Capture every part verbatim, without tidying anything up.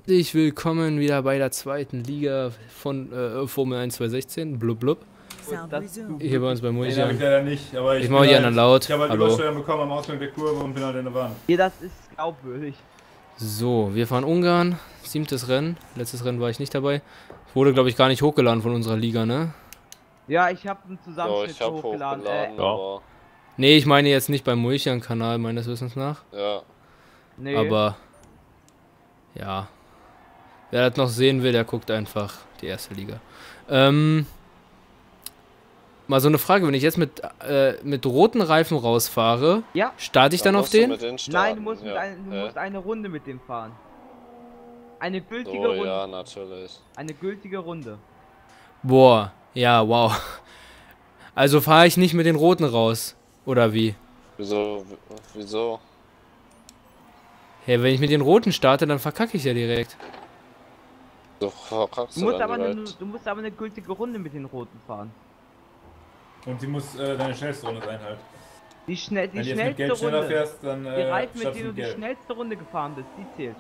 Herzlich willkommen wieder bei der zweiten Liga von äh, Formel eins zweitausendsechzehn. Blub blub. Hier bei uns bei Mulch. Nee, hab ich leider nicht, aber ich, ich mache die anderen halt, laut. Ich habe halt Hallo. Übersteuern bekommen am Ausgang der Kurve und bin halt in der Bahn. Ja, das ist glaubwürdig. So, wir fahren Ungarn. Siebtes Rennen. Letztes Rennen war ich nicht dabei. Wurde, glaube ich, gar nicht hochgeladen von unserer Liga, ne? Ja, ich habe einen Zusammenschnitt ja, ich hab hochgeladen. hochgeladen Äh, aber Nee, ich meine jetzt nicht beim Mulchan-Kanal, meines Wissens nach. ja. nee. Aber, ja. Wer das noch sehen will, der guckt einfach die erste Liga. Ähm... Mal so eine Frage, wenn ich jetzt mit, äh, mit roten Reifen rausfahre, Ja. starte ich dann, dann auf den? den starten, Nein, du musst, ja. mit ein, du Hä? musst eine Runde mit dem fahren. Eine gültige So, Runde. ja, natürlich. Eine gültige Runde. Boah, ja, wow. Also fahre ich nicht mit den roten raus, oder wie? Wieso? Wieso? Hey, wenn ich mit den roten starte, dann verkacke ich ja direkt. So verkackst Du du musst, dann aber eine, direkt. du musst aber eine gültige Runde mit den roten fahren. Und sie muss äh, deine schnellste Runde sein halt. Die, schnell, die Wenn du jetzt mit schnellste Gelb schneller Runde. fährst, dann die äh, Reifen, mit schaffst denen du du die Gelb. schnellste Runde gefahren bist, die zählt.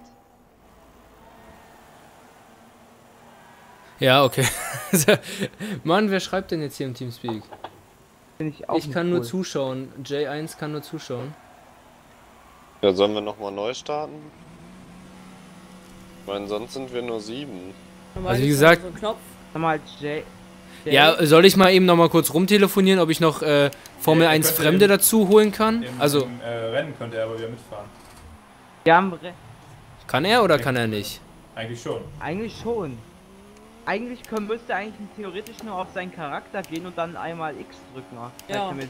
Ja, okay. Mann, wer schreibt denn jetzt hier im Teamspeak? Finde ich auch Ich nicht kann cool. nur zuschauen. J eins kann nur zuschauen. Ja, sollen wir nochmal neu starten? Ich meine, sonst sind wir nur sieben. Also wie gesagt, So ein Knopf. Sag mal, Jay. Jay, ja, soll ich mal eben noch mal kurz rumtelefonieren, ob ich noch äh, Formel Ja, ihr eins könnt Fremde eben dazu holen kann? Im, Also, im äh, Rennen könnte er aber wieder mitfahren. wir haben Re kann er oder kann er nicht? Eigentlich schon. eigentlich schon. Eigentlich können, müsste eigentlich theoretisch nur auf seinen Charakter gehen und dann einmal X drücken. Ja. Damit.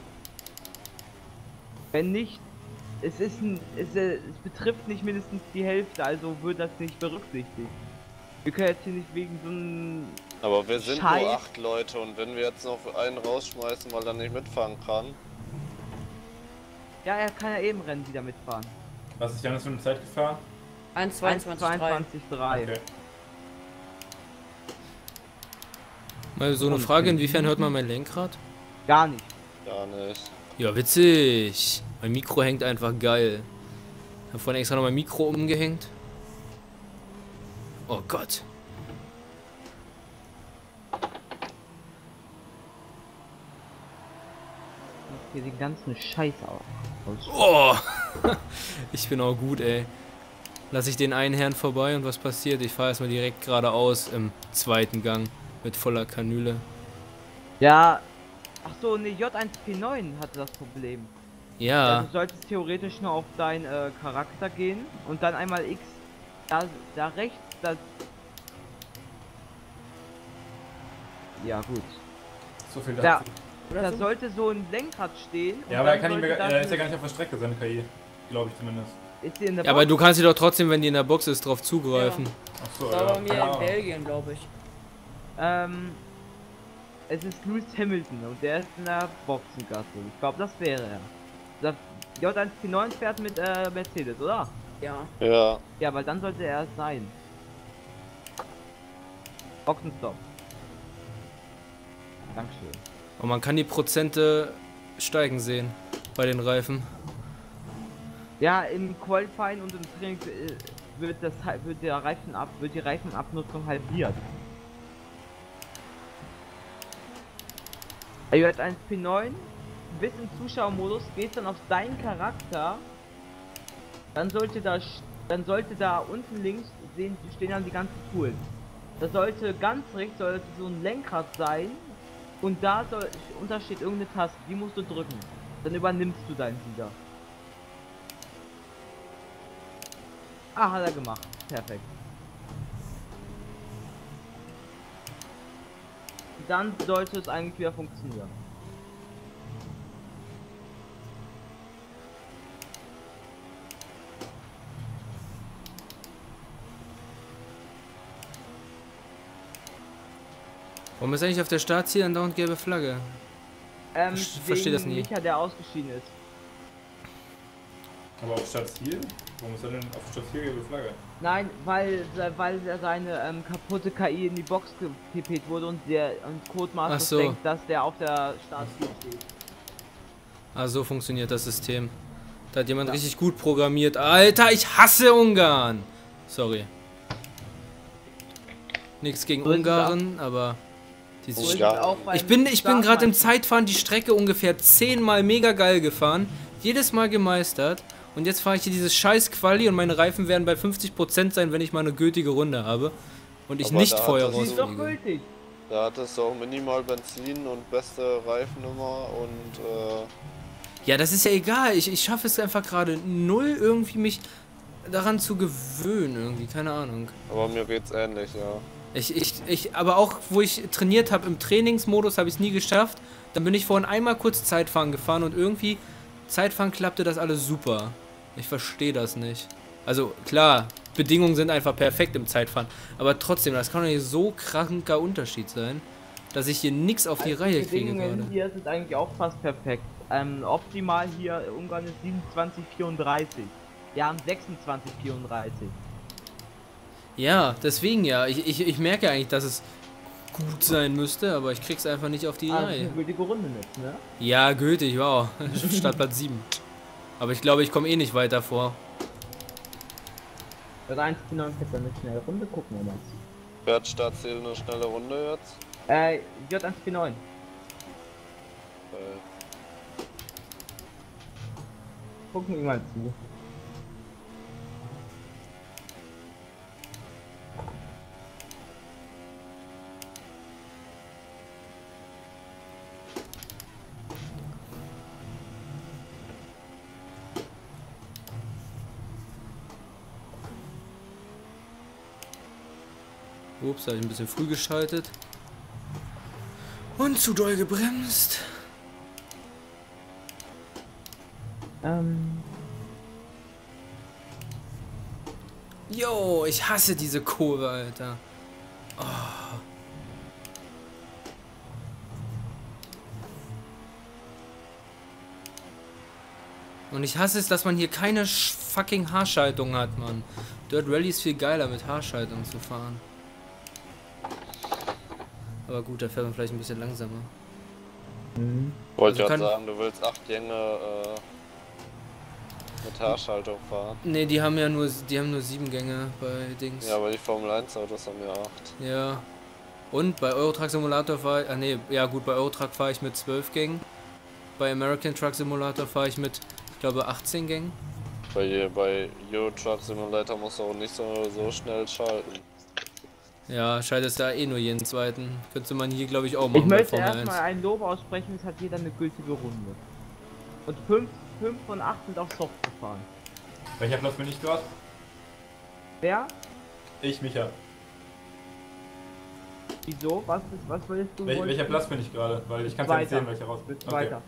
Wenn nicht, es ist ein, es, äh, es betrifft nicht mindestens die Hälfte, also wird das nicht berücksichtigt. Wir können jetzt hier nicht wegen so einem... Aber wir sind Scheiß. nur acht Leute und wenn wir jetzt noch einen rausschmeißen, weil er nicht mitfahren kann. Ja, er kann ja eben Rennen wieder mitfahren. Was ist Janis für eine Zeit gefahren? eins zweiundzwanzig drei. zweiundzwanzig drei. Okay. Mal so eine Frage, inwiefern hört man mein Lenkrad? Gar nicht. Gar nicht. Ja, witzig. Mein Mikro hängt einfach geil. Ich habe vorhin extra noch mein Mikro umgehängt. Oh Gott. Hier den ganzen Scheiß aus. Oh. Ich bin auch gut, ey. Lass ich den einen Herrn vorbei und was passiert? Ich fahre erstmal direkt geradeaus im zweiten Gang mit voller Kanüle. Ja. Ach so, ne, J eins P neun hatte das Problem. Ja, Ja, du solltest theoretisch nur auf deinen äh, Charakter gehen und dann einmal X. Da, da rechts, das. Ja, gut. So viel Da, dazu. Oder da so. sollte so ein Lenkrad stehen. und Ja, aber er, dann kann nicht mehr, sollte er das ist ja gar nicht auf der Strecke, seine K I. Glaube ich zumindest. Ist die in der ja, aber Box? du kannst dir doch trotzdem, wenn die in der Box ist, drauf zugreifen. Achso, Das war ja. bei mir ja. in Belgien, glaube ich. Ähm. Es ist Lewis Hamilton und der ist in der Boxengasse. Ich glaube, das wäre er. Das J eins P neun fährt mit äh, Mercedes, oder? Ja. Ja. Ja, weil dann sollte er es sein. Boxenstopp. Dankeschön. Und man kann die Prozente steigen sehen bei den Reifen. Ja, im Qualifying und im Training äh, wird das wird der Reifen ab wird die Reifenabnutzung halbiert. J eins P neun bis im Zuschauermodus geht dann auf deinen Charakter. Dann sollte da sch- dann sollte da unten links sehen stehen dann die ganzen Tools. Da sollte ganz rechts sollte so ein Lenkrad sein und da soll und da steht irgendeine Taste, die musst du drücken. Dann übernimmst du deinen wieder. Ah, hat er gemacht. Perfekt. Dann sollte es eigentlich wieder funktionieren. Warum ist eigentlich auf der Startziel andauernd gelbe Flagge? Ähm, Ich verstehe das wegen nie. Micha, der ausgeschieden ist. Aber auf Stadtziel? Warum ist er denn auf Stadtziel gelbe Flagge? Nein, weil weil er seine ähm, kaputte K I in die Box gepippt wurde und der und Codemaster Ach so. denkt, dass der auf der Startziel steht. Ah, so funktioniert das System. Da hat jemand richtig gut programmiert. Alter, ich hasse Ungarn. Sorry. Nichts gegen So ist es Ungarn, aber die So sind ist es Ja. auch beim Ich bin, ich bin gerade im Startmeister. Zeitfahren die Strecke ungefähr zehnmal mega geil gefahren, jedes Mal gemeistert und jetzt fahre ich hier dieses scheiß Quali und meine Reifen werden bei fünfzig Prozent sein, wenn ich mal eine gültige Runde habe und ich Aber nicht da hat vorher das Die ist doch rausfliege. gültig. Da hattest du auch minimal Benzin und beste Reifennummer und äh, Ja, das ist ja egal, ich, ich schaffe es einfach gerade null irgendwie mich daran zu gewöhnen irgendwie, keine Ahnung. aber mir geht's ähnlich, ja. Ich, ich, ich, aber auch, wo ich trainiert habe, im Trainingsmodus habe ich es nie geschafft. Dann bin ich vorhin einmal kurz Zeitfahren gefahren und irgendwie, Zeitfahren klappte das alles super. Ich verstehe das nicht. Also, klar, Bedingungen sind einfach perfekt im Zeitfahren. Aber trotzdem, das kann doch nicht so kranker Unterschied sein, dass ich hier nichts auf die Also Reihe die kriege Bedingungen gerade. hier sind eigentlich auch fast perfekt. Ähm, optimal hier, Ungarn ist siebenundzwanzig vierunddreißig. Wir haben sechsundzwanzig vierunddreißig. Ja, deswegen ja. Ich, ich, ich merke eigentlich, dass es gut sein müsste, aber ich krieg's einfach nicht auf die Ah, das ist Reihe. eine gültige Runde mit, ne? Ja, gültig, wow. Startplatz sieben. Aber ich glaube, ich komme eh nicht weiter vor. Das eins neun fährt dann eine schnelle Runde, gucken wir mal. Fährt Startziel eine schnelle Runde jetzt? Äh, J eins neun. Äh, Gucken wir mal zu. Ups, habe ich ein bisschen früh geschaltet. Und zu doll gebremst. Ähm, Jo, ich hasse diese Kurve, Alter. Oh. Und ich hasse es, dass man hier keine sch- fucking Haarschaltung hat, Mann. Dirt Rally ist viel geiler mit Haarschaltung zu fahren. Aber gut, da fährt man vielleicht ein bisschen langsamer. wollte Also gerade kann- sagen, du willst acht Gänge äh, mit Haarschaltung fahren. Ne, die haben ja nur, die haben nur sieben Gänge bei Dings. Ja, aber die Formel eins Autos haben ja acht. Ja. Und bei Eurotruck Simulator fahre ich, ah ne, ja gut, bei Eurotruck fahre ich mit zwölf Gängen. Bei American Truck Simulator fahre ich mit, ich glaube, achtzehn Gängen. Bei, bei Euro Truck Simulator musst du auch nicht so, so schnell schalten. Ja, schaltet da eh nur jeden zweiten. Könnte man hier, glaube ich, auch machen ich bei möchte Formel erstmal eins. ein Lob aussprechen, es hat jeder eine gültige Runde. Und fünf von acht sind auch soft gefahren. Welcher Platz bin ich gerade? Wer? Ich, Micha. Wieso? Was ist, was willst du? Wel wolltest welcher du? Platz bin ich gerade? Weil ich kann ja nicht Zweiter. sehen, welcher raus bin. Okay. Weiter.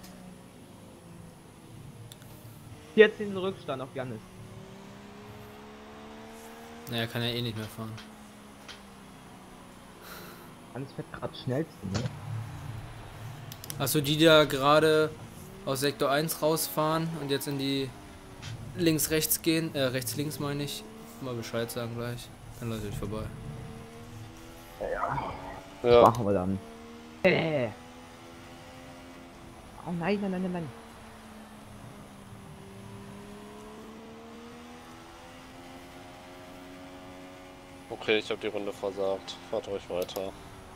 vierzehn Rückstand auf Jannis. Naja, kann ja eh nicht mehr fahren. Jannis fährt gerade schnellsten, ne? Achso, die die da gerade aus Sektor eins rausfahren und jetzt in die links-rechts gehen, äh, rechts-links meine ich. Mal Bescheid sagen gleich. Dann lasse ich vorbei. Ja, Machen wir dann. Äh. Oh nein, nein, nein, nein, nein. okay, ich habe die Runde versagt. Fahrt euch weiter.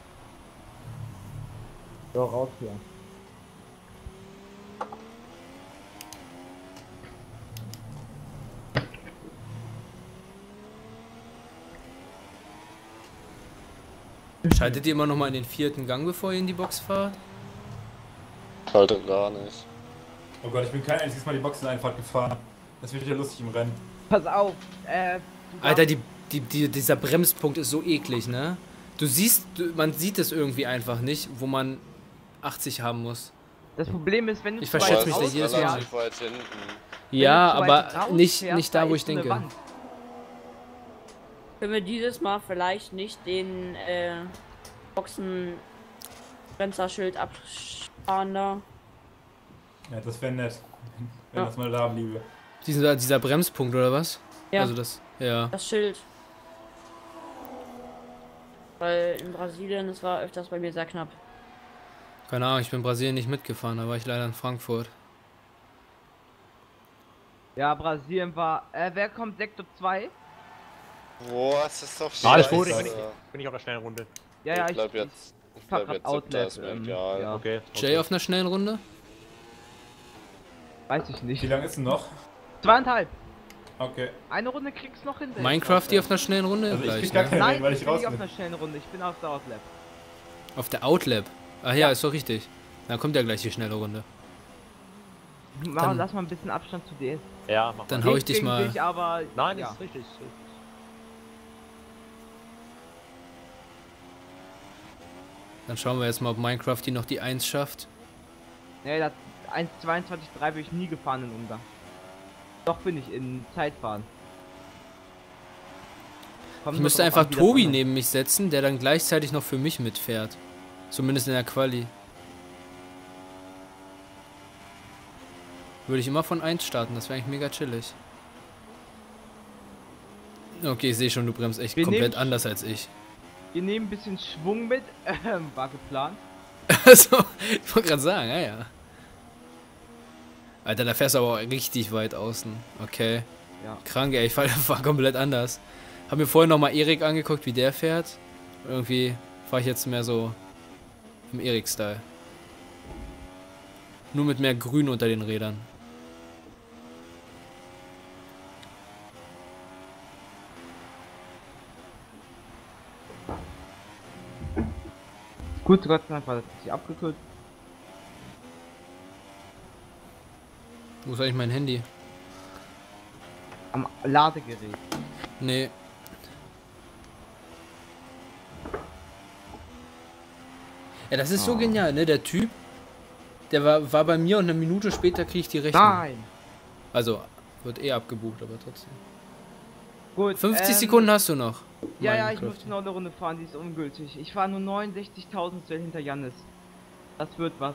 So, raus hier. Schaltet ihr immer noch mal in den vierten Gang, bevor ihr in die Box fahrt? Halte gar nicht. Oh Gott, ich bin kein einziges Mal die Boxeneinfahrt gefahren. Das wird wieder lustig im Rennen. Pass auf, äh. du Alter, darfst- die, die, die, dieser Bremspunkt ist so eklig, ne? Du siehst, du, man sieht es irgendwie einfach nicht, wo man achtzig haben muss. Das Problem ist, wenn du Ich zu verschätze weit mich da raus jedes fährst, Mal. relativ weit hinten. wenn Ja, du zu weit aber raus nicht, fährst, nicht da, wo ich ist so eine denke. Wand. Können wir dieses Mal vielleicht nicht den äh, Boxen-Fensterschild absparen da? Ja, das wäre nett. Wenn Ja. das mal da bliebe. Dieser, dieser Bremspunkt oder was? Ja. Also das, ja. Das Schild. Weil in Brasilien, das war öfters bei mir sehr knapp. Keine Ahnung, ich bin in Brasilien nicht mitgefahren, da war ich leider in Frankfurt. Ja, Brasilien war. Äh, wer kommt? Sektor zwei? Boah, es ist doch scheiße. Alles gut, ich bin, ich bin nicht auf der schnellen Runde. Ja, ja, ich ich, bleib jetzt. Ich fahr bleib grad jetzt siebter, Outlet, ist mir ähm, egal. ja. Okay. Jay auf einer schnellen Runde? weiß ich nicht. Wie lange ist denn noch? Zweieinhalb. Okay. Eine Runde kriegst du noch hin. Minecraft die auf einer schnellen Runde? Also ich Gleich, krieg gar ne? keine Nein, rein, weil ich ich bin raus nicht auf bin. einer schnellen Runde, ich bin auf der Outlap. Auf der Outlap? Ach ja, ist doch richtig. Dann kommt ja gleich die schnelle Runde. Mach, Dann- lass mal ein bisschen Abstand zu D S. Ja, mach Dann mal. hau ich dich Gegen mal. dich, aber Nein, ja. das ist richtig. ist richtig. Dann schauen wir jetzt mal, ob Minecraft die noch die eins schafft. Nee, das eins zweiundzwanzig drei bin ich nie gefahren in Ungarn. Doch bin ich in Zeitfahren. Kommt Ich nur müsste drauf einfach an, wie das Tobi andere- neben mich setzen, der dann gleichzeitig noch für mich mitfährt. Zumindest in der Quali. Würde ich immer von eins starten, das wäre eigentlich mega chillig. Okay, ich sehe schon, du bremst echt Wir komplett nehmen- anders als ich. Wir nehmen ein bisschen Schwung mit, ähm, war geplant. Also, ich wollte gerade sagen, ja, ja. Alter, da fährst du aber auch richtig weit außen. Okay. Ja. Krank, ey, ich fahr, fahr komplett anders. Hab mir vorher nochmal Erik angeguckt, wie der fährt. Irgendwie fahre ich jetzt mehr so im Erik-Style. Nur mit mehr Grün unter den Rädern. Gut, Gott sei Dank war das nicht abgekürzt. Wo ist eigentlich mein Handy? Am Ladegerät. Nee. Ja, das ist so Oh. genial, ne? Der Typ, der war, war bei mir und eine Minute später kriege ich die Rechnung. Nein! Also, wird eh abgebucht, aber trotzdem. Gut, fünfzig ähm, Sekunden hast du noch. Ja, ja, ich Minecraft. muss noch eine Runde fahren, die ist ungültig. Ich fahre nur neunundsechzigtausend hinter Jannis. Das wird was.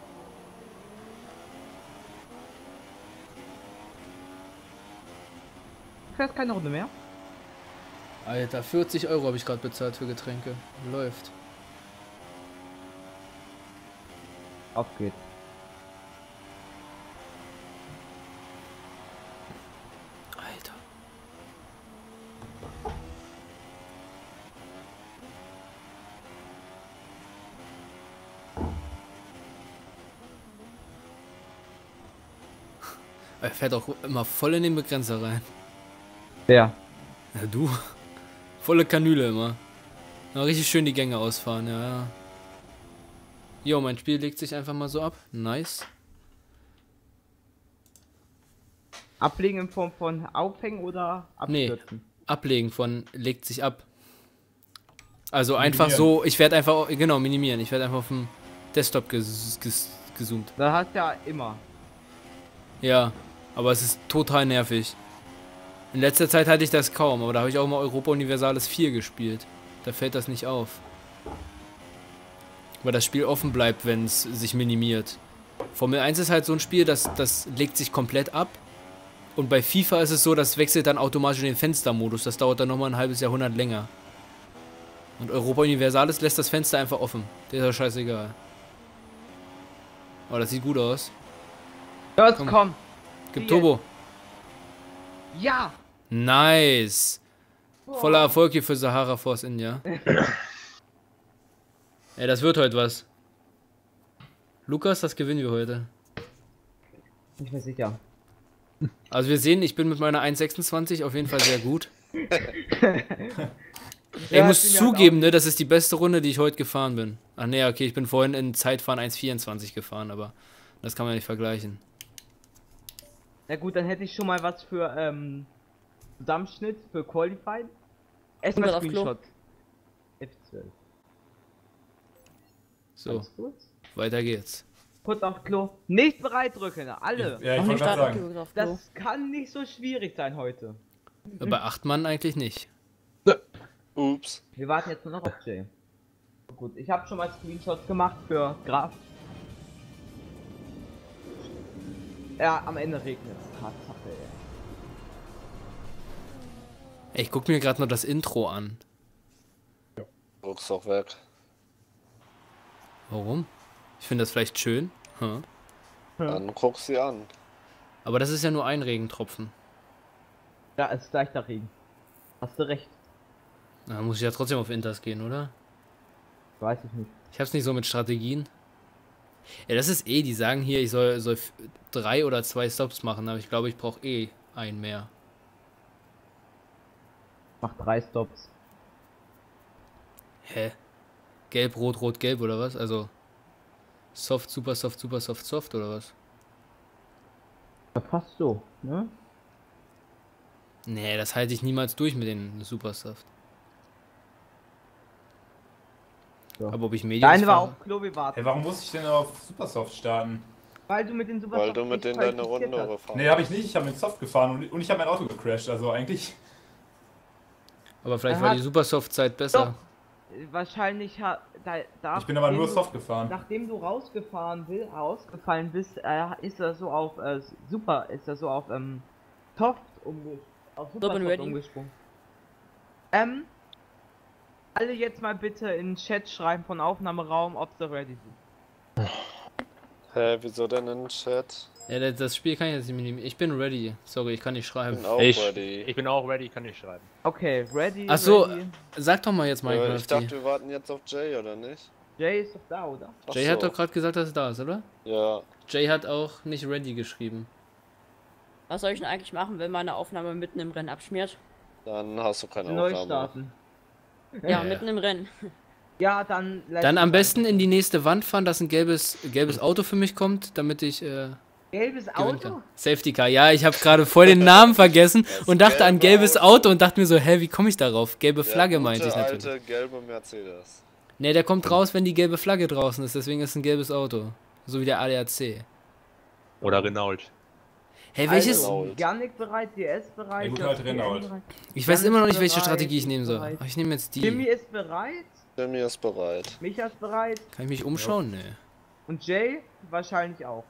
Du fährst keine Runde mehr? Alter, vierzig Euro habe ich gerade bezahlt für Getränke. Läuft. Auf geht's. Alter. Er fährt auch immer voll in den Begrenzer rein. Wer? Ja, du. Volle Kanüle immer. Na, richtig schön die Gänge ausfahren, ja, ja. Jo, mein Spiel legt sich einfach mal so ab. Nice. Ablegen in Form von Aufhängen oder Nee. abstürzen? Ablegen von legt sich ab. Also einfach Minimieren. so, ich werde einfach, genau, minimieren. Ich werde einfach auf dem Desktop ges ges gezoomt. Das hast ja immer. Ja, aber es ist total nervig. In letzter Zeit hatte ich das kaum, aber da habe ich auch mal Europa Universalis vier gespielt. Da fällt das nicht auf. Weil das Spiel offen bleibt, wenn es sich minimiert. Formel eins ist halt so ein Spiel, das, das legt sich komplett ab. Und bei FIFA ist es so, das wechselt dann automatisch in den Fenstermodus. Das dauert dann nochmal ein halbes Jahrhundert länger. Und Europa Universalis lässt das Fenster einfach offen. Der ist ja scheißegal. Aber das sieht gut aus. Los, Komm. komm! Gib Wie Turbo. Ja! Nice. Voller Erfolg hier für Sahara Force India. Ey, das wird heute was. Lukas, das gewinnen wir heute. Nicht mehr sicher. Also wir sehen, ich bin mit meiner eins sechsundzwanzig auf jeden Fall sehr gut. Ich Ja, muss sie mir zugeben, ne, das ist die beste Runde, die ich heute gefahren bin. Ach nee, okay, ich bin vorhin in Zeitfahren eins vierundzwanzig gefahren, aber das kann man nicht vergleichen. Na gut, dann hätte ich schon mal was für ähm, Zusammenschnitt für Qualified. Erstmal Guck mal auf Klo. Screenshot. F zwölf. So, Alles gut. weiter geht's. Kurz auf Klo. Nicht bereit drücken, alle. Ja, ich Noch wollte nicht gerade starten, sagen. okay, auf Klo. Das kann nicht so schwierig sein heute. Bei acht Mann eigentlich nicht. Ups. Wir warten jetzt nur noch auf Jay. Gut, ich habe schon mal Screenshots gemacht für Graf. Ja, am Ende regnet es. Tatsache, ey. Ey, ich guck mir gerade noch das Intro an. Druck's auch weg. Warum? Ich finde das vielleicht schön. Hm. Dann guck sie an. Aber das ist ja nur ein Regentropfen. Ja, es ist leichter Regen. Hast du recht. Na, muss ich ja trotzdem auf Inters gehen, oder? Weiß ich nicht. Ich hab's nicht so mit Strategien. Ja, das ist eh, die sagen hier, ich soll, soll f- drei oder zwei Stops machen, aber ich glaube, ich brauche eh einen mehr. Mach drei Stops. Hä? Gelb, rot, rot, gelb oder was? Also soft, super soft, super soft, soft oder was? Ja, fast so, ne? Nee, das halte ich niemals durch mit den super soft. So. Aber ob ich Mediums Deine war fahre? auch Klobi warten. Hey, warum muss ich denn auf Supersoft starten? Weil du mit den Super Weil du mit denen deine Runde gefahren Nee, habe ich nicht. Ich habe mit Soft gefahren und, und ich habe mein Auto gecrashed. Also eigentlich. Aber vielleicht Er war hat- die super soft Zeit besser. Wahrscheinlich hat da, da Ich bin aber nur du, Soft gefahren. Nachdem du rausgefahren will, rausgefallen bist, äh, ist er so auf äh, Super, ist er so auf ähm, Soft umge auf Super bin Soft ready. umgesprungen. Ähm, alle jetzt mal bitte in den Chat schreiben von Aufnahmeraum, ob sie ready sind. Hä, wieso denn in den Chat? Ja, das- das Spiel kann ich jetzt nicht mehr nehmen. Ich bin ready. Sorry, ich kann nicht Ich schreiben. bin auch Ich, ready. ich bin auch ready, kann ich schreiben. Okay, ready. Ach so, ready. Sag doch mal jetzt Äh, ich Minecraft. dachte, wir warten jetzt auf Jay, oder nicht? Jay ist doch da, oder? Ach Jay so. hat doch gerade gesagt, dass er da ist, oder? Ja, Jay hat auch nicht ready geschrieben. Was soll ich denn eigentlich machen, wenn meine Aufnahme mitten im Rennen abschmiert? dann hast du keine Neu Aufnahme. starten. Ja, Ja. mitten im Rennen. Ja, dann. Dann am besten in die nächste Wand fahren, dass ein gelbes, gelbes Auto für mich kommt, damit ich äh, Gelbes gewinnen Auto? kann. Safety Car, ja, ich habe gerade voll den Namen vergessen und dachte an gelbe gelbes Auto. Auto und dachte mir so, hä, wie komme ich darauf? Gelbe Der Flagge gute, meinte ich natürlich. alte gelbe Mercedes. Ne, der kommt raus, wenn die gelbe Flagge draußen ist, deswegen ist es ein gelbes Auto. So wie der A D A C. Oder Renault. Hey, welches? Also, Renault. Yannick bereit, D S bereit. Der gute J alte P N Renault. bereit. Ich weiß Jan immer noch ist nicht, welche bereit, Strategie ich ist nehmen soll. bereit. Aber ich nehme jetzt Jimmy die. ist bereit. Jimmy ist bereit. Micha ist bereit. Kann ich mich umschauen? Ne. Und Jay wahrscheinlich auch.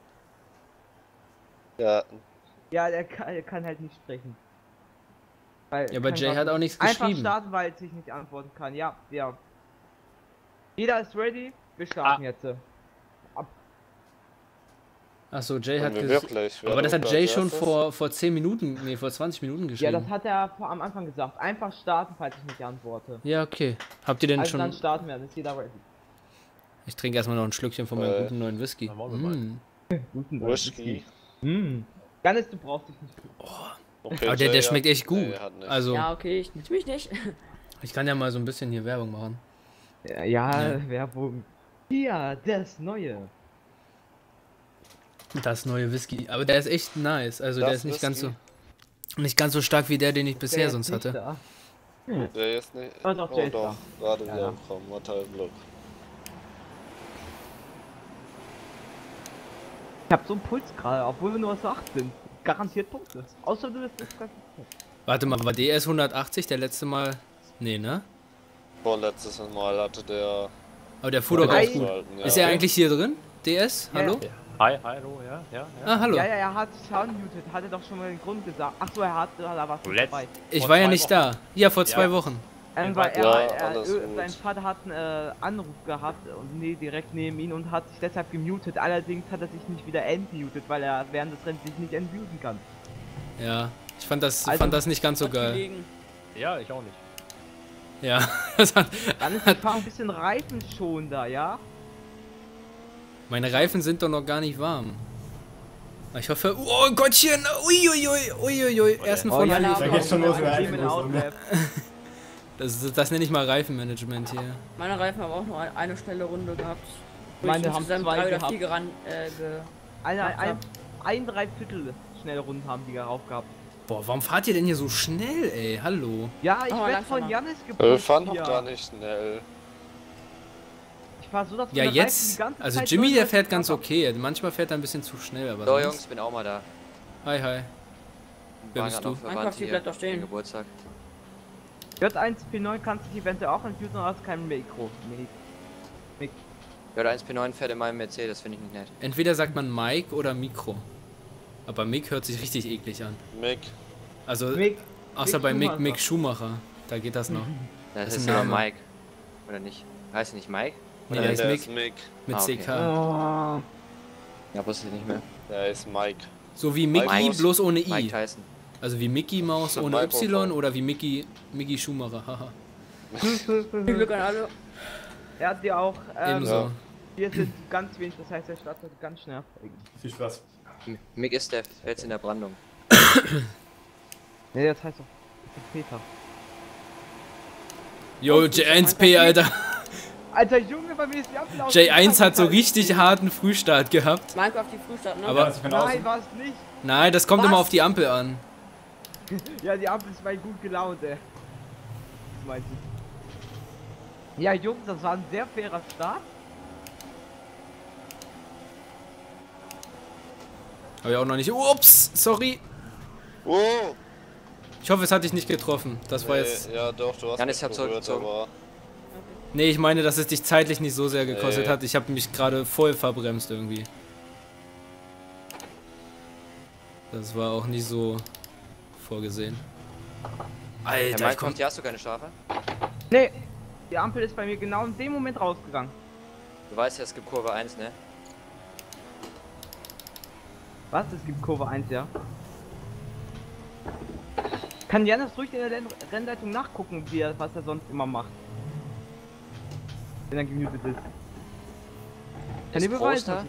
Ja, Ja, der kann, der kann halt nicht sprechen. Weil Ja, aber kann Jay grad hat auch nicht- nichts Einfach geschrieben. starten, weil er sich nicht antworten kann. Ja, ja. Jeder ist ready. Wir starten Ah. jetzt. Achso, Jay hat können wir ges wirklich. Wer Aber das hat druckt Jay als schon erstes? vor, vor zehn Minuten, nee, vor zwanzig Minuten Ja, geschrieben. das hat er vor, am Anfang gesagt. Einfach starten, falls ich nicht antworte. Ja, okay. Habt ihr denn Also dann schon... starten wir, dann ist jeder ready. Ich trinke erstmal noch ein Schlückchen von meinem Äh, guten neuen Whisky. dann wollen wir mal. Mm. Guten Whisky. Hm. Janis, du brauchst dich nicht. Okay, Aber der, Jay der hat- schmeckt echt gut. Nee, hat nicht. Also, Ja, okay, ich natürlich nicht. ich kann ja mal so ein bisschen hier Werbung machen. Ja, ja, Ja. Werbung. Hier, das Neue. Das neue Whisky. Aber der ist echt nice. Also der Das ist nicht ganz so... Whisky? Nicht ganz so stark wie der, den ich bisher Der ist sonst nicht hatte. da. Jay ist nicht. Oh, doch, oh Jay ist doch, gerade Ja, wieder ja. gekommen. Mortal Glück. Ich hab so einen Puls gerade, obwohl wir nur so acht sind. Garantiert Punkte. Außer du bist das ganze Warte mal, war D S hundertachtzig der letzte Mal? Nee, ne? Vorletztes Mal hatte der. Aber der fuhr doch Drei- auch gut. Halten, ja. Ist er eigentlich hier drin? D S? Ja, Hallo? ja. Hi, hallo, ja, ja, ja. Ah, hallo. Ja, ja, er hat unmuted, hat er doch schon mal den Grund gesagt. Ach so, er hat, da war Letzt- dabei. Ich Vor war ja zwei nicht Wochen. da. Ja, vor zwei Ja. Wochen. Ähm, weil er, Ja, er, alles ö- gut. sein Vater hat einen äh, Anruf gehabt und nee, direkt neben ihn und hat sich deshalb gemutet. Allerdings hat er sich nicht wieder entmutet, weil er während des Rennens sich nicht entmuten kann. Ja, ich fand das, Also- fand das nicht ganz so Hat geil. gelegen. Ja, ich auch nicht. Ja, das hat, Dann ist die Fahrt ein bisschen reifenschonender, ja? meine Reifen sind doch noch gar nicht warm. Ich hoffe, oh Gottchen, uiuiui, uiuiui, ersten Oh, von ja, allen. Da geht's schon los in der Team in Einführungsrunde. Outlap. Das, das, das nenne ich mal Reifenmanagement hier. Meine Reifen haben auch nur ein- eine schnelle Runde gehabt. Wo Meine ich haben insgesamt zwei drei oder gehabt. vier geran, äh, ge Eine, Macht ein, ab. ein Dreiviertel schnelle Runden haben die darauf gehabt. Boah, warum fahrt ihr denn hier so schnell, ey? Hallo. Ja, ich Oh, werde langsamer. von Janis Wir gepusht fahren doch hier. gar nicht schnell. Ich fahr so, dass Ja, meine Reifen die jetzt, ganze also Zeit Jimmy, der neununddreißig fährt ganz Grad haben. okay. Manchmal fährt er ein bisschen zu schnell, aber So sonst- Jungs, bin auch mal da. Hi, hi. Wer War bist grad du? noch verwandt Minecraft, die hier, bleibt doch stehen. den Geburtstag. J eins P neun kannst du eventuell auch entmuten, aber hast kein Mikro. Mik J eins P neun fährt in meinem Mercedes, finde ich nicht nett. Entweder sagt man Mike oder Mikro. Aber Mick hört sich richtig eklig an. Mick. Also, Mick. außer Mick bei Mick, Schumacher. Mick Schumacher. Da geht das noch. Das Das ist ist ein aber Name. Mike. Oder nicht? Heißt er nicht Mike? Nee, Nein, der ist der Mick ist Mick. mit Ah, okay. C K. Oh. Ja, wusste ich nicht mehr. Der ist Mike. So wie Mickey, Mike. bloß ohne I. Mike Tyson. Also wie Mickey Maus Mit ohne Mikrofon. Y oder wie Mickey, Mickey Schumacher, haha. Viel Glück an alle. Er hat ja auch, ähm, Ebenso. wir sind ganz wenig, das heißt, er startet ganz schnell abfliegen. Viel Spaß. M- Mick ist der Fels in der Brandung. Ne, das heißt doch, das ist Peter. Yo, J eins P, Alter. Alter Junge, bei mir ist die Ampel aus. J eins hat so richtig harten Frühstart gehabt. Minecraft die Frühstart, ne? Aber- Ja, ich bin Nein, außen. war es nicht. Nein, das kommt Was? immer auf die Ampel an. Ja, die Ampel ist mal gut gelaunt, ey. Das meinst du? Ja, Jungs, das war ein sehr fairer Start. Hab ich auch noch nicht. Ups, sorry. Wow! Ich hoffe, es hat dich nicht getroffen. Das war Nee, jetzt. ja doch, du hast Janis, mich ich hab berührt, zurückgezogen. aber Nee, ich meine, dass es dich zeitlich nicht so sehr gekostet Nee. hat. Ich habe mich gerade voll verbremst irgendwie. Das war auch nicht so vorgesehen. Der Alter, ich Minecraft, komm. hier hast du keine Strafe? Nee, die Ampel ist bei mir genau in dem Moment rausgegangen. Du weißt ja, es gibt Kurve eins, ne? Was? Es gibt Kurve eins, ja. Kann Janis ruhig in der Renn- Rennleitung nachgucken, wie er, was er sonst immer macht. Wenn er gemutet ist. Kann Ist ihr beweisen? Proster?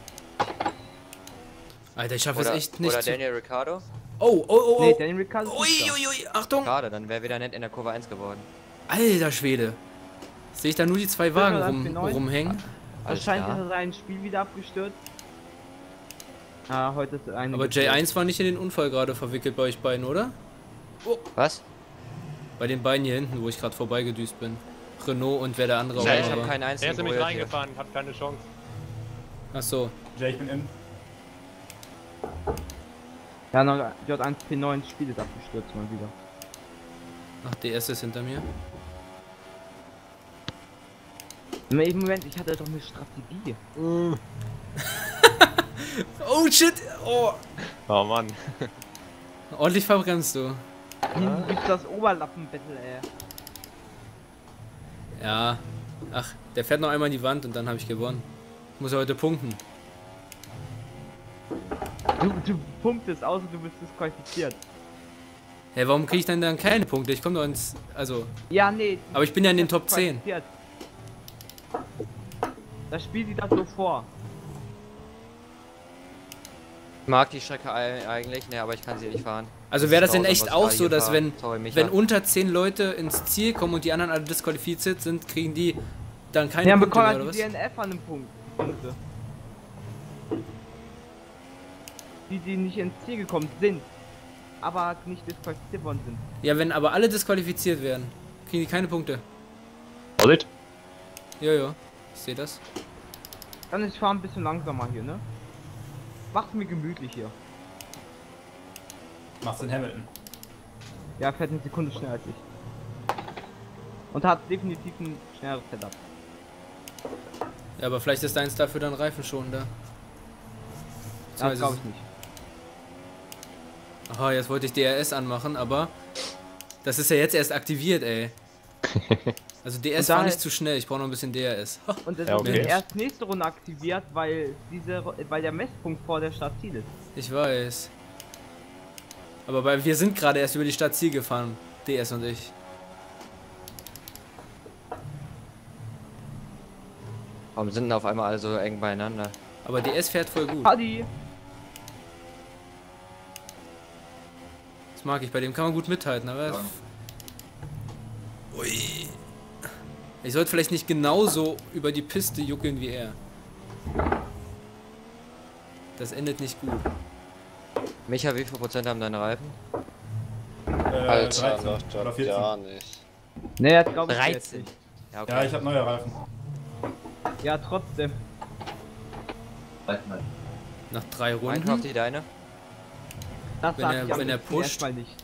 Alter, ich schaffe es Oder, echt nicht. oder zu- Daniel Ricciardo? Oh, oh, oh, Nee, oh. Daniel Ricciardo ist nicht da. Uiuiui, Achtung. Schade, dann wäre wieder nett in der Kurve eins geworden. Alter Schwede. Sehe ich da nur die zwei Wagen rum, rumhängen? Alles Wahrscheinlich klar. ist er sein Spiel wieder abgestürzt. Ah, heute ist eine. Aber J eins war nicht in den Unfall gerade verwickelt bei euch beiden, oder? Was? Bei den beiden hier hinten, wo ich gerade vorbeigedüst bin. Renault und wer der andere auch Ja, ich immer habe war. keinen Er einzigen ist nämlich berührt hier. reingefahren, hat keine Chance. Achso. Jay, ich bin in. Ja, noch J eins P neun Spiel ist abgestürzt mal wieder. Ach, D S ist hinter mir. Im Moment, ich hatte doch eine Strategie. Oh shit! Oh. Oh Mann. Ordentlich verbremst du. Hinten gibt's das Oberlappen-Battle, ey. Ja. Ach, der fährt noch einmal in die Wand und dann habe ich gewonnen. Ich muss ja heute punkten. Du, du punktest, außer du bist disqualifiziert. Hä, warum kriege ich dann dann keine Punkte? Ich komme doch ins. Also. Ja, nee. Aber ich bin ja in den Top zehn. disqualifiziert. Das Spiel sieht das so vor. Ich mag die Strecke ei- eigentlich, ne, aber ich kann sie nicht fahren. Also wäre das ist denn grausam, echt was ich auch gerade so, hier dass fahre. wenn, Sorry, Micha. wenn unter zehn Leute ins Ziel kommen und die anderen alle disqualifiziert sind, kriegen die dann keine Ja, Punkte bekommen mehr, oder halt was? die D N F an einem Punkt. Punkte. Die, die nicht ins Ziel gekommen sind, aber nicht disqualifiziert worden sind. Ja, wenn aber alle disqualifiziert werden, kriegen die keine Punkte. Vorsicht. Ja, ja. Ich sehe das. Dann ich fahre ein bisschen langsamer hier, ne? Mach's mir gemütlich hier. Machst den Hamilton. Ja, fährt eine Sekunde schneller als ich. Und hat definitiv ein schnelleres Setup. Ja, aber vielleicht ist deins dafür dann reifenschonender. Ja, Beziehungsweise- glaube ich nicht. Aha, jetzt wollte ich D R S anmachen, aber das ist ja jetzt erst aktiviert, ey. Also D S Und war daher- nicht zu schnell, ich brauche noch ein bisschen D R S. Ha, Und es Ja, ist okay. erst nächste Runde aktiviert, weil diese, weil der Messpunkt vor der Startziel ist. ich weiß. Aber bei, wir sind gerade erst über die Stadt Ziel gefahren, D S und ich. Warum sind denn auf einmal alle so eng beieinander? Aber D S fährt voll gut. Paddy! Das mag ich, bei dem kann man gut mithalten, aber... Ui. Ich sollte vielleicht nicht genauso über die Piste juckeln wie er. Das endet nicht gut. Micha, wie viel Prozent haben deine Reifen? Äh, Alter, dreizehn läuft oder das vierzehn. ja nicht. Ne, das glaube ich jetzt dreizehn. nicht. Ja, okay. Ja, ich habe neue Reifen. Ja, trotzdem. Nach drei Minecraft, Runden. die deine? Das Wenn sag er- ich am wenn er liebsten pusht. erstmal nicht.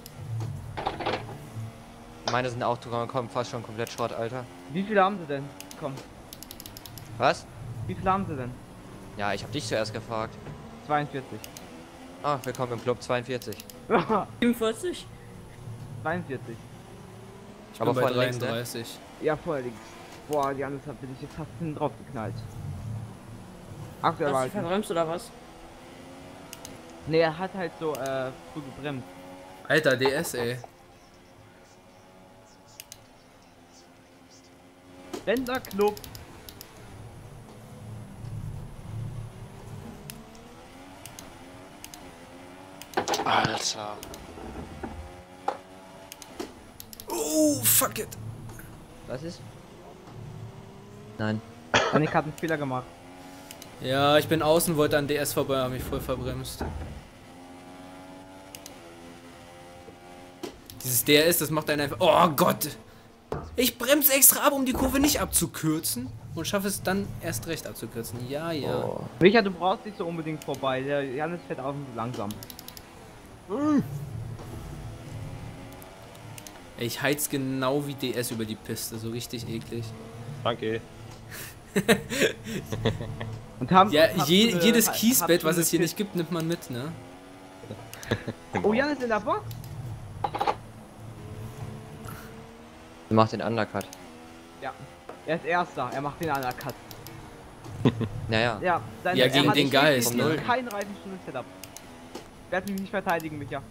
Meine sind auch kommen fast schon komplett Schrott, Alter. Wie viele haben sie denn? Komm, Was? wie viele haben sie denn? Ja, ich hab dich zuerst gefragt. zweiundvierzig. Ah, willkommen im Club zweiundvierzig. siebenundvierzig? zweiundvierzig. Ich Aber bin bei vorne links, ne? dreiunddreißig. Ja, vorher links. Boah, die andere bin ich jetzt fast hinten drauf geknallt. Aktuell Hast du halt. verbremst oder was? Ne, er hat halt so äh, früh gebremst. Alter, D S, ey. Länderclub. Alter. Oh, fuck it. Was ist? Nein. Janik hat einen Fehler gemacht. Ja, ich bin außen, wollte an D S vorbei, habe mich voll verbremst. Dieses D R S, das macht einen einfach... Oh Gott! Ich bremse extra ab, um die Kurve nicht abzukürzen. Und schaffe es dann erst recht abzukürzen. Ja, ja. Oh. Micha, du brauchst nicht so unbedingt vorbei. Der Janis fährt auch so langsam. Ich heiz genau wie D S über die Piste. So richtig eklig. Danke. Und haben, Ja, habt je, ihr- jedes habt Kiesbett, ihr was es hier eine nicht gibt, nimmt man mit, ne? Piste- Oh, Janis in der Box? Du machst den Undercut. Ja. Er ist Erster. Er macht den Undercut. Naja. Ja, seine, Ja, er gegen hat den Geist, wirklich ne? kein Reifenstuhl-Setup. Ich werde mich nicht verteidigen, Micha.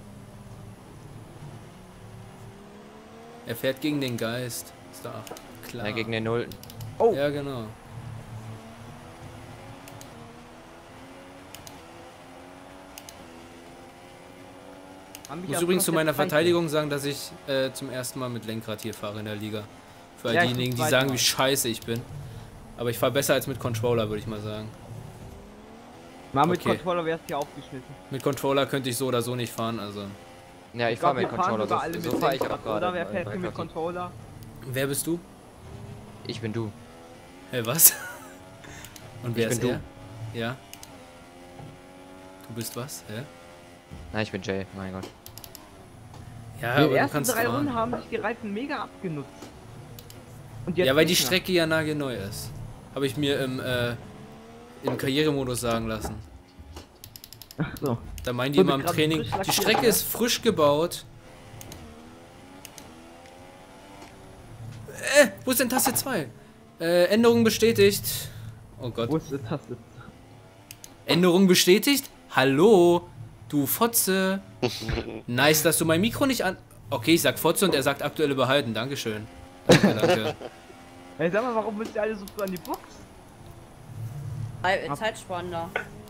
Er fährt gegen den Geist. Ist da klar. Ja, gegen den Nullten. Oh. Ja, genau. Haben Ich mich muss ja übrigens zu komplett meiner frei- Verteidigung sagen, dass ich äh, zum ersten Mal mit Lenkrad hier fahre in der Liga. Für all Ja, ich diejenigen, zum die zweiten sagen, Mal. wie scheiße ich bin. Aber ich fahre besser als mit Controller, würde ich mal sagen. Mal mit Okay. Controller wärst du hier aufgeschnitten. Mit Controller könnte ich so oder so nicht fahren, also. Ja, ich, Ich fahr glaube, mit wir fahren Controller. sogar So, alle so mit fahr ich Lenkrad, auch gerade. oder? Wer bei- fährt bei hier mit Conti. Controller? Wer bist du? Ich bin du. Hey, was? Und wer Ich ist bin er? Ja. Du bist was? Hä? Nein, ich bin Jay, mein Gott. Ja, Die aber du ersten kannst drei Runden fahren. haben sich die Reifen mega abgenutzt. Und jetzt Ja, weil die nicht mehr. Strecke ja nagelneu ist. Habe ich mir im, äh, im Karrieremodus sagen lassen. Ach so. Da meinen die Wurde immer im gerade Training, frisch die lackiert, Strecke ja? ist frisch gebaut. Äh, wo ist denn Taste zwei? Äh, Änderung bestätigt. Oh Gott. Wo ist die Taste? Änderung bestätigt? Hallo? Du Fotze. Nice, dass du mein Mikro nicht an... Okay, ich sag Fotze und er sagt aktuelle behalten. Dankeschön. Danke, danke. Hey, sag mal, warum müsst ihr alle so früh an die Box? Äh, Zeitsparender.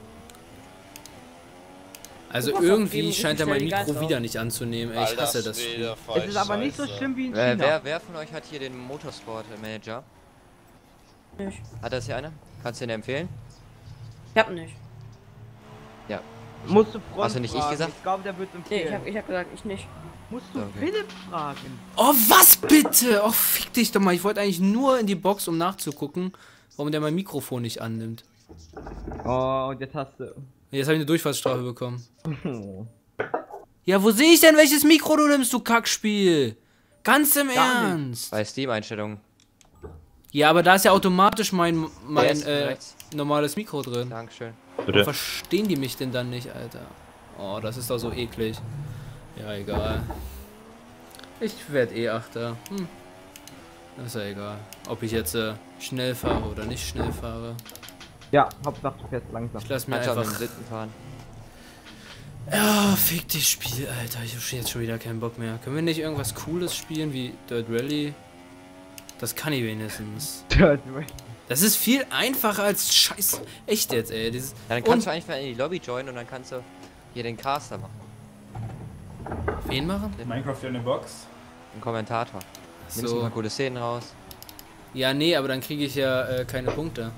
Also Du musst irgendwie aufgeben, scheint er schnell mein die Geister Mikro auf. wieder nicht anzunehmen. Ey, ich Alter, hasse das Schwede, Spiel. fahr Es ich ist aber nicht so scheiße. schlimm wie in Wer, China. wer, wer von euch hat hier den Motorsport-Manager? Nicht. Hat das hier einer? Kannst du den empfehlen? Ich hab nicht. Musst du Freund Hast du nicht ich fragen. gesagt? Ich glaube, der wird Nee, empfehlen. ich hab, ich hab gesagt, ich nicht. Musst du Okay. Philipp fragen. Oh, was bitte? Oh, fick dich doch mal. Ich wollte eigentlich nur in die Box, um nachzugucken, warum der mein Mikrofon nicht annimmt. Oh, und jetzt hast du... Jetzt habe ich eine Durchfallsstrafe bekommen. Ja, wo sehe ich denn, welches Mikro du nimmst, du Kackspiel? Ganz im Gar nicht. Ernst. Bei Steam-Einstellungen. Ja, aber da ist ja automatisch mein, mein Rechts, äh, rechts. normales Mikro drin. Dankeschön. Warum Bitte. verstehen die mich denn dann nicht, Alter? Oh, das ist doch so eklig. Ja, egal. Ich werde eh Achter. Hm. Ist ja egal. Ob ich jetzt äh, schnell fahre oder nicht schnell fahre. Ja, Hauptsache du fährst langsam. Ich lass mir Kannst du auch mit dem einfach... Sitten fahren. Ja, fick dich Spiel, Alter. Ich hab jetzt schon wieder keinen Bock mehr. Können wir nicht irgendwas Cooles spielen, wie Dirt Rally? Das kann ich wenigstens. Das ist viel einfacher als Scheiß. Echt jetzt, ey. Dieses Ja, dann kannst und du einfach in die Lobby joinen und dann kannst du hier den Caster machen. wen machen? Minecraft in der Box. Ein Kommentator. Nimmst ein So. paar coole Szenen raus. Ja, nee, aber dann kriege ich ja äh, keine Punkte.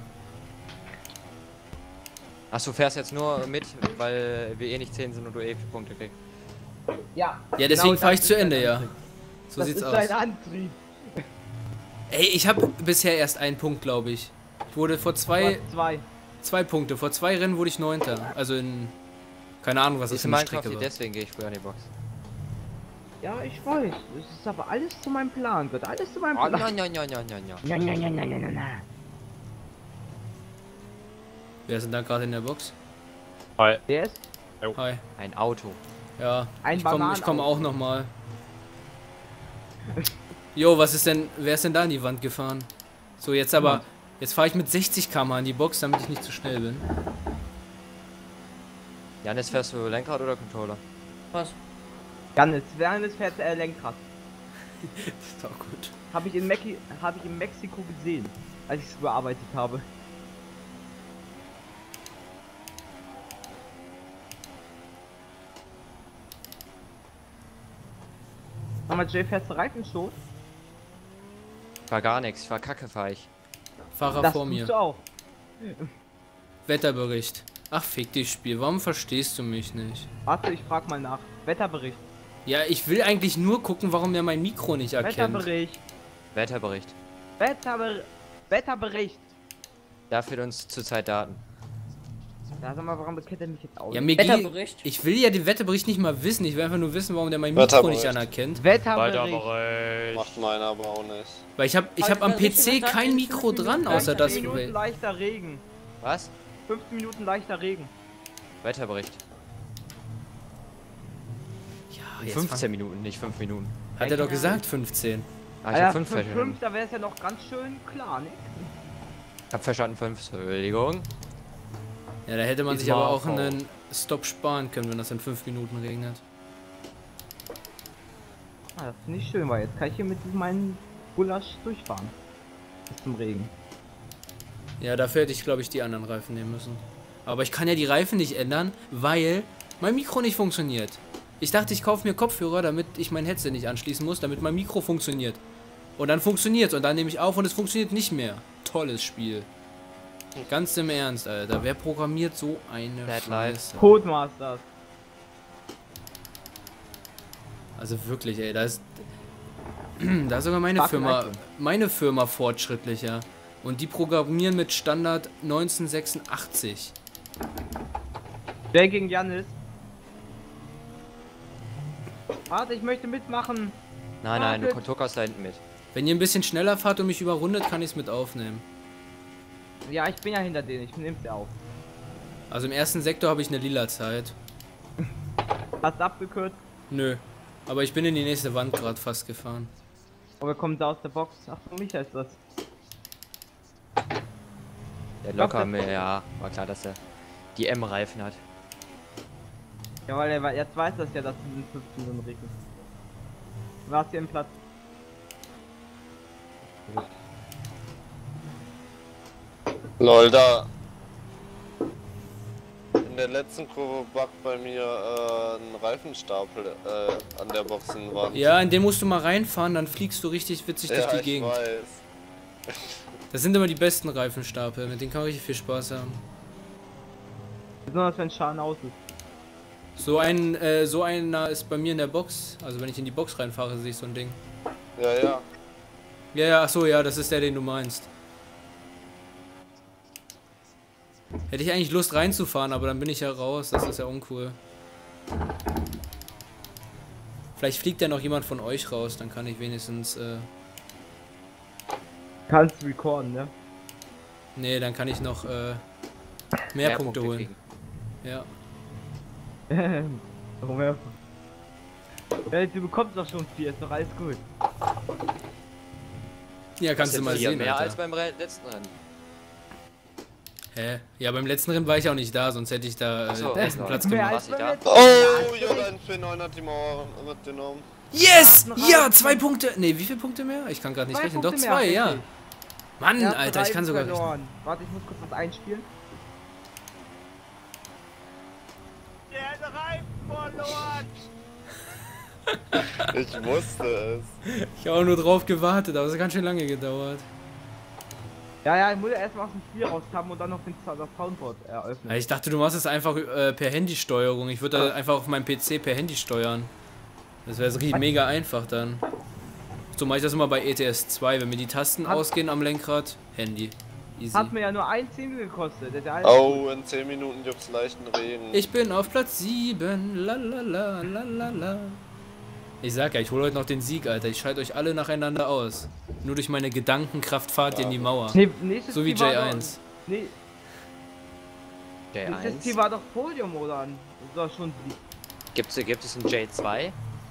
Achso, du fährst jetzt nur mit, weil wir eh nicht zehn sind und du eh Punkte kriegst. Ja. Ja, deswegen genau fahre ich das zu ist Ende, dein ja. Antrieb. So Das sieht's ist aus. dein Antrieb. Ey, ich habe bisher erst einen Punkt, glaube ich. Ich wurde vor zwei, Platz zwei. zwei Punkte. Vor zwei Rennen wurde ich Neunter. Also in, keine Ahnung, was das Ist für in eine Minecraft Strecke hier, war. deswegen gehe ich früher in die Box. Ja, ich weiß. Es ist aber alles zu meinem Plan. Wird alles zu meinem Oh, Plan. ja, ja, ja, ja, ja, ja. Ja, ja, ja, ja, ja, ja, ja. Wer ist denn da gerade in der Box? Hi. Der ist Hi. Ein Auto. Ja, Ein ich komme ich komm Bananenauto. auch nochmal. Jo, was ist denn, wer ist denn da in die Wand gefahren? So, jetzt aber, jetzt fahre ich mit sechzig Kilometer pro Stunde in die Box, damit ich nicht zu schnell bin. Janis, fährst du Lenkrad oder Controller? Was? Janis, Janis fährt äh, Lenkrad. Das ist auch gut. Habe ich in Mexi habe ich in Mexiko gesehen, als ich es bearbeitet habe. Sag mal, Jay, fährst du Reifen schon? War gar nichts, war kacke, fahr ich. Fahrer Das vor tust mir. du auch. Wetterbericht. Ach, fick dich, Spiel. Warum verstehst du mich nicht? Warte, ich frag mal nach. Wetterbericht. Ja, ich will eigentlich nur gucken, warum er mein Mikro nicht erkennt. Wetterbericht. Wetterbericht. Wetterber Wetterbericht. Da fehlt uns zurzeit Daten. Da sag mal, warum kennt er mich jetzt aus? Ja, mir geht, Wetterbericht. ich will ja den Wetterbericht nicht mal wissen. Ich will einfach nur wissen, warum der mein Mikro Wetterbericht. nicht anerkennt. Wetterbericht. Wetterbericht. Macht meiner aber auch nicht. Weil ich habe ich hab am Also, P C richtig kein verstanden, Mikro fünf dran, Minuten außer das. fünfzehn Minuten leichter Regen. Was? fünfzehn Minuten leichter Regen. Wetterbericht. Ja, jetzt fünfzehn fang- Minuten, nicht fünf Minuten. Hat er doch gesagt, fünfzehn. Ah, ich Alter, hab fünf für verstanden. fünf, da wäre es ja noch ganz schön klar, ne? Ich hab verstanden fünf, Entschuldigung. Ja, da hätte man Ist sich aber auch Marco. einen Stop sparen können, wenn das in fünf Minuten regnet. Ah, das finde ich schön, weil jetzt kann ich hier mit meinem Gulasch durchfahren. Bis zum Regen. Ja, dafür hätte ich, glaube ich, die anderen Reifen nehmen müssen. Aber ich kann ja die Reifen nicht ändern, weil mein Mikro nicht funktioniert. Ich dachte, ich kaufe mir Kopfhörer, damit ich mein Headset nicht anschließen muss, damit mein Mikro funktioniert. Und dann funktioniert es und dann nehme ich auf und es funktioniert nicht mehr. Tolles Spiel. Ganz im Ernst, Alter. Wer programmiert so eine Dead Scheiße? Codemasters. Also wirklich, ey, da ist... Da ist sogar meine Fucking Firma, iPhone. meine Firma fortschrittlicher. Und die programmieren mit Standard neunzehnhundertsechsundachtzig. Wer gegen Janis? Warte, ich möchte mitmachen. Nein, nein, du Warte. tuckerst da hinten mit. Wenn ihr ein bisschen schneller fahrt und mich überrundet, kann ich es mit aufnehmen. Ja, ich bin ja hinter denen, ich nehm's ja auf. Also im ersten Sektor habe ich eine lila Zeit. Hast du abgekürzt? Nö. Aber ich bin in die nächste Wand gerade fast gefahren. Aber kommt da aus der Box? Ach, für mich heißt das. Der locker mir, ja, war klar, dass er die M-Reifen hat. Ja, weil er wei- jetzt weiß das ja, dass du den fünfzehn Minuten regnet. Du warst hier im Platz. Lol, da. In der letzten Kurve backt bei mir äh, ein Reifenstapel äh, an der Boxenwand. Ja, in den musst du mal reinfahren, dann fliegst du richtig witzig durch die ich Gegend. weiß. Das sind immer die besten Reifenstapel, mit denen kann man richtig viel Spaß haben. Besonders wenn Schaden aus ist. So ein, äh, so einer ist bei mir in der Box. Also wenn ich in die Box reinfahre, sehe ich so ein Ding. Ja, ja. Ja, ja, ach so, ja, das ist der, den du meinst. Hätte ich eigentlich Lust reinzufahren, aber dann bin ich ja raus, das ist ja uncool. Vielleicht fliegt ja noch jemand von euch raus, dann kann ich wenigstens, äh... Kannst du recorden, ne? Nee, dann kann ich noch, äh... Mehr, Mehr Punkte, Punkte holen. kriegen. Ja. Warum ja? Ja, du bekommst doch schon vier, ist doch alles gut. Ja, kannst Das du ist mal jetzt hier sehen, mehr Alter. als beim Re- letzten Rennen. Hä? Ja, beim letzten Rennen war ich auch nicht da, sonst hätte ich da äh, Ach so, den ersten ja. Platz Mehr gemacht. als beim da? letzten Oh, Mal. J eins P neun hat die Mauer mitgenommen. Yes! Ja, Ja, zwei Punkte. Nee, wie viele Punkte mehr? Ich kann gerade nicht Zwei rechnen. Punkte Doch, mehr, zwei, ja. richtig. Mann, Er hat Alter, ich kann Reifen sogar rechnen. verloren. Warte, ich muss kurz was einspielen. Ich wusste es. Ich habe auch nur drauf gewartet, aber es hat ganz schön lange gedauert. Ja, ja, ich muss ja erstmal aus dem Spiel rauskommen und dann noch den das Soundboard eröffnen. Ja, ich dachte, du machst es einfach äh, per Handysteuerung. Ich würde da einfach auf meinem P C per Handy steuern. Das wäre richtig mega einfach dann. So mache ich das immer bei E T S zwei, wenn mir die Tasten Hat- ausgehen am Lenkrad. Handy. Easy. Hat mir ja nur ein Zehntel gekostet. Der, der Oh, in zehn Minuten gibt's leichten Regen. Ich bin auf Platz sieben. Lalala, lalala. Ich sag ja, ich hole heute noch den Sieg, Alter. Ich schalte euch alle nacheinander aus. Nur durch meine Gedankenkraft fahrt ihr in die Mauer. Nee, nächstes So wie Ziel war J doch- eins. Nee, J nächstes Ziel eins. war doch Podium, oder? Das war schon Sieg. Gibt's, gibt es ein J zwei?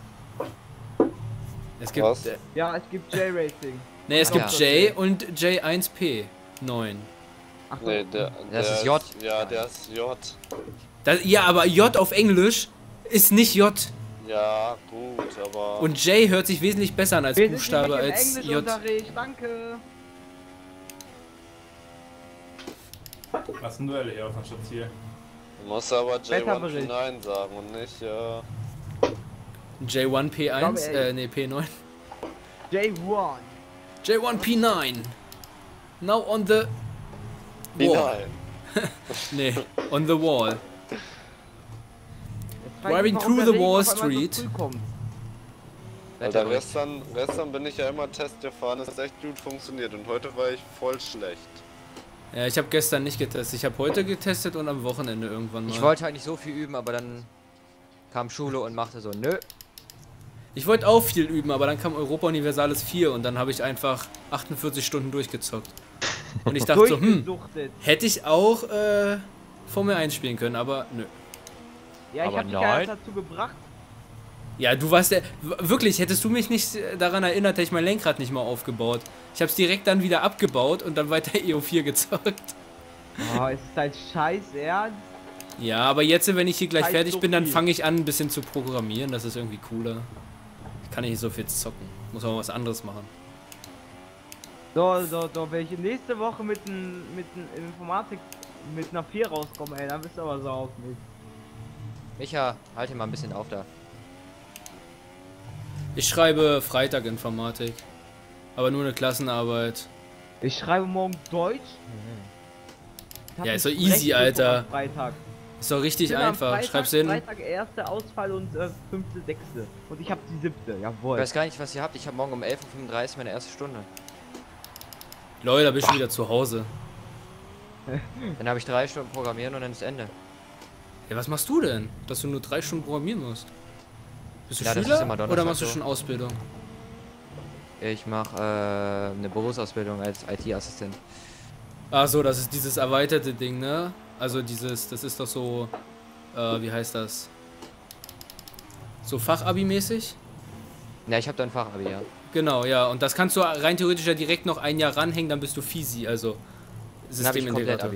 Es gibt. Was? Äh, Ja, es gibt J-Racing. ne, es Ah, gibt ja. J und J eins P neun. Ach so. Nee, der, Das der ist J. Ja, der ist J. Das, ja, aber J auf Englisch ist nicht J. Ja, gut, aber... Und J hört sich wesentlich besser an als Wir sind Buchstabe nämlich im als J. Englischunterricht, danke. Lass ein Duell hier auf der Station. Du musst aber J eins Wetterbericht. nein sagen und nicht, ja... J eins P eins, glaube, ey. äh, nee, P neun. J eins. J eins P neun. Now on the Wie wall. nein. Nee, on the wall. Jetzt frag ich Driving mich, through warum the der Regen Wall auf einmal so Street. früh kommt. Alter, Wetterbericht. gestern, gestern bin ich ja immer Test gefahren, es hat echt gut funktioniert und heute war ich voll schlecht. Ja, ich habe gestern nicht getestet. Ich habe heute getestet und am Wochenende irgendwann mal. Ich wollte halt nicht so viel üben, aber dann kam Schule und machte so, nö. Ich wollte auch viel üben, aber dann kam Europa Universalis vier und dann habe ich einfach achtundvierzig Stunden durchgezockt. Und ich dachte so, hm, Durchgesuchtet. hätte ich auch äh, Formel eins spielen können, aber nö. Ja, ich Aber hab dich ja nein. erst dazu gebracht. Ja, du warst der. w- Wirklich, hättest du mich nicht äh, daran erinnert, hätte ich mein Lenkrad nicht mal aufgebaut. Ich habe es direkt dann wieder abgebaut und dann weiter E O vier gezockt. Oh, ist halt scheiße ernst. Ja, aber jetzt, wenn ich hier gleich Heißt fertig so bin, dann viel. fange ich an, ein bisschen zu programmieren. Das ist irgendwie cooler. Ich kann nicht so viel zocken. Muss auch was anderes machen. So, so, so, wenn ich nächste Woche mit n, mit n Informatik mit einer vier rauskomme, ey, dann bist du aber so auf mich. Micha, halt dir mal ein bisschen auf da. Ich schreibe Freitag Informatik. Aber nur eine Klassenarbeit. Ich schreibe morgen Deutsch. Ich hab Ja, eine ist doch easy, Sprechprüfung Alter. am Freitag. Ist doch richtig Ich bin am einfach. Freitag, Schreib's hin. Freitag erste Ausfall und äh, fünfte, sechste. Und ich hab die siebte, Ich jawohl. weiß gar nicht, was ihr habt. Ich habe morgen um elf Uhr fünfunddreißig meine erste Stunde. Leute, da bist du wieder zu Hause. Dann habe ich drei Stunden Programmieren und dann ist Ende. Ja, was machst du denn? Dass du nur drei Stunden programmieren musst? Bist du Ja, das ist Schüler immer Donnerstag oder machst du so. schon Ausbildung? Ich mache äh, eine Berufsausbildung als I T-Assistent. Ach so, das ist dieses erweiterte Ding, ne? Also dieses, das ist doch so, äh, wie heißt das? So Fachabi-mäßig? Ja, ich habe da ein Fachabi, ja. Genau, ja. Und das kannst du rein theoretisch ja direkt noch ein Jahr ranhängen, dann bist du Fisi, also Dann habe ich komplett Systemintegrator. Abi.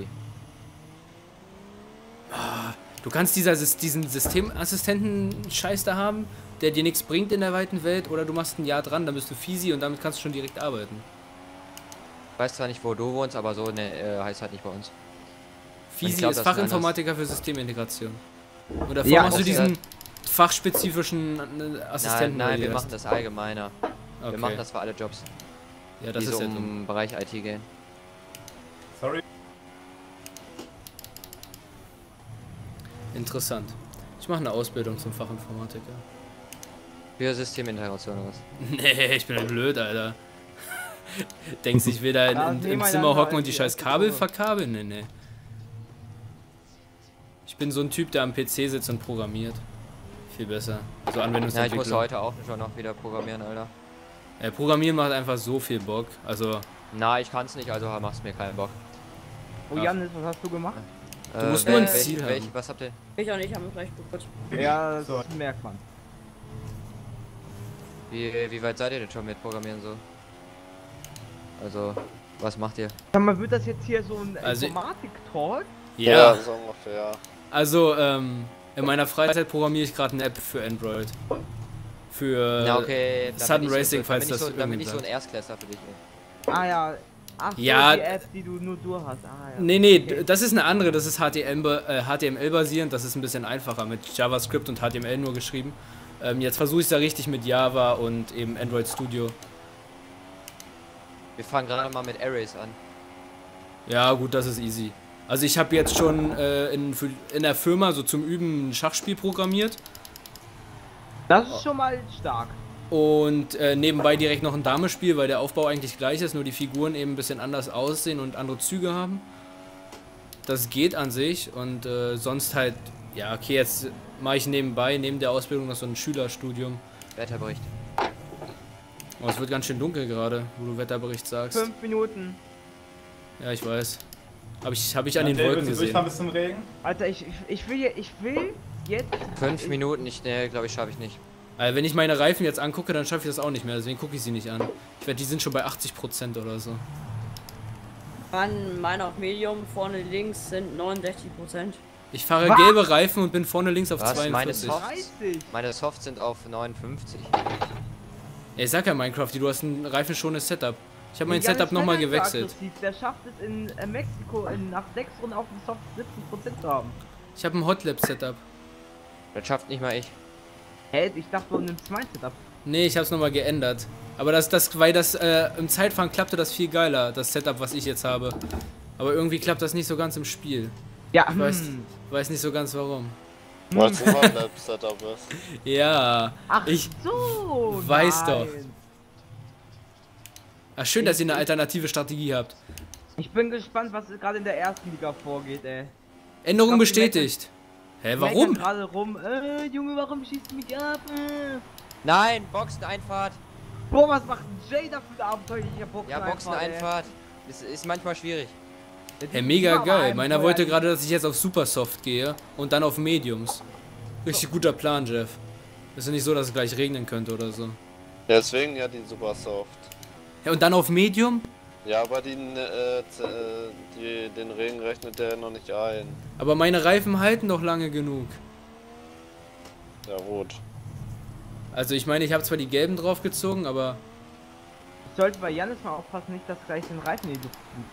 Du kannst dieser, Sys- diesen Systemassistenten-Scheiß da haben, der dir nichts bringt in der weiten Welt, oder du machst ein Jahr dran, dann bist du Fisi und damit kannst du schon direkt arbeiten. Ich weiß zwar nicht, wo du wohnst, aber so ne, äh, heißt halt nicht bei uns. Fisi glaub, ist das ist Fachinformatiker für Systemintegration. Und davor Ja, machst du okay. diesen fachspezifischen äh, Assistenten. Nein, nein, oder wir wie machen heißt. das allgemeiner. Okay. Wir machen das für alle Jobs, Ja, das die ist so ja dumm. im Bereich I T gehen. Sorry. Interessant. Ich mache eine Ausbildung zum Fachinformatiker. Für Systemintegration oder was? Nee, ich bin ja blöd, Alter. Denkst du, ich will da in, Ja, in, im nebeneinander Zimmer hocken und die irgendwie scheiß auf die Kabel Probe. verkabeln? Nee, nee. Ich bin so ein Typ, der am P C sitzt und programmiert. Viel besser. Also Ja, ich Anwendungsentwicklung. muss heute auch schon noch wieder programmieren, Alter. Ja, Programmieren macht einfach so viel Bock. Also, Na, ich kann's nicht, also machst mir keinen Bock. Oh Ach. Janis, was hast du gemacht? Du musst nur ein welch, Ziel welch, haben. Was habt ihr? Ich auch nicht, haben wir gleich geguckt. Ja, das So. merkt man. Wie, wie weit seid ihr denn schon mit Programmieren so? Also, was macht ihr? Sag mal, wird das jetzt hier so ein Also- Informatik-Talk? ja. so ungefähr. Also, ähm, in meiner Freizeit programmiere ich gerade eine App für Android. Für Na okay, dann Sudden bin ich Racing, so, falls dann bin ich das so, dann bin irgendwem ich so ein sagt. Erstklässler für dich. Ah ja. Ach so, Ja. die App, die du nur du hast. Ah ja. Nee, nee, Okay. das ist eine andere, das ist H T M be- äh, H T M L-basierend, das ist ein bisschen einfacher, mit JavaScript und H T M L nur geschrieben. Ähm, jetzt versuche ich es da richtig mit Java und eben Android Studio. Wir fangen gerade mal mit Arrays an. Ja, gut, das ist easy. Also ich habe jetzt schon äh, in, für- in der Firma so zum Üben ein Schachspiel programmiert Das ist schon mal stark. und äh, nebenbei direkt noch ein Damespiel, weil der Aufbau eigentlich gleich ist, nur die Figuren eben ein bisschen anders aussehen und andere Züge haben. Das geht an sich und äh, sonst halt, ja okay, jetzt mache ich nebenbei, neben der Ausbildung noch so ein Schülerstudium. Wetterbericht. Oh, es wird ganz schön dunkel gerade, wo du Wetterbericht sagst. Fünf Minuten. Ja, ich weiß. Habe ich, hab ich an den Dave, Wolken willst du gesehen. durchfahren bis zum Regen? Alter, ich, ich, ich will hier, ich will jetzt. Fünf Minuten, ich, ne, glaube ich, schaffe ich nicht. Also wenn ich meine Reifen jetzt angucke, dann schaffe ich das auch nicht mehr, deswegen gucke ich sie nicht an. Ich wette, die sind schon bei achtzig Prozent oder so. Mann, meine auf Medium, vorne links sind neunundsechzig Prozent. Ich fahre Was? gelbe Reifen und bin vorne links auf Was? Meine zweiundvierzig. Softs? dreißig. Meine Softs sind auf neunundfünfzig. Ey, ich sag ja Minecrafty, du hast ein reifenschonendes Setup. Ich habe mein Ja, Setup der nochmal Steiner ist so gewechselt. aggressiv. Der schafft es in äh, Mexiko in, nach sechs Runden auf dem Soft siebzig Prozent zu haben. Ich habe ein Hotlap Setup. Das schafft nicht mal ich. Hä, ich dachte, du nimmst mein Setup. Nee, ich hab's nochmal geändert. Aber das, das, weil das, äh, im Zeitfahren klappte das viel geiler, das Setup, was ich jetzt habe. Aber irgendwie klappt das nicht so ganz im Spiel. Ja, Ich weiß, hm. weiß nicht so ganz warum. Weil es ein One-Lab-Setup ist. Ja, Ach ich so, weiß nein. doch. Ach, schön, dass ihr eine alternative Strategie habt. Ich bin gespannt, was gerade in der ersten Liga vorgeht, ey. Änderung Ich glaub, die bestätigt. Hä, Die warum? meckern gerade rum, äh, Junge, warum schießt du mich ab? Äh. Nein, Boxeneinfahrt. Boah, was macht ein Jay da für eine abenteuerliche Boxen? Ja, Boxeneinfahrt. Ist, ist manchmal schwierig. Hä, mega geil. Meiner wollte gerade, dass ich jetzt auf Supersoft gehe und dann auf Mediums. Richtig guter Plan, Jeff. Ist ja nicht so, dass es gleich regnen könnte oder so. Deswegen ja die Supersoft. Ja, und dann auf Medium? Ja, aber die, äh, z- äh, die, den Regen rechnet der noch nicht ein. Aber meine Reifen halten doch lange genug. Ja, gut. Also ich meine, ich habe zwar die gelben draufgezogen, aber Ich sollte bei Jannis mal aufpassen, nicht, dass gleich den Reifen in die Luft fliegt.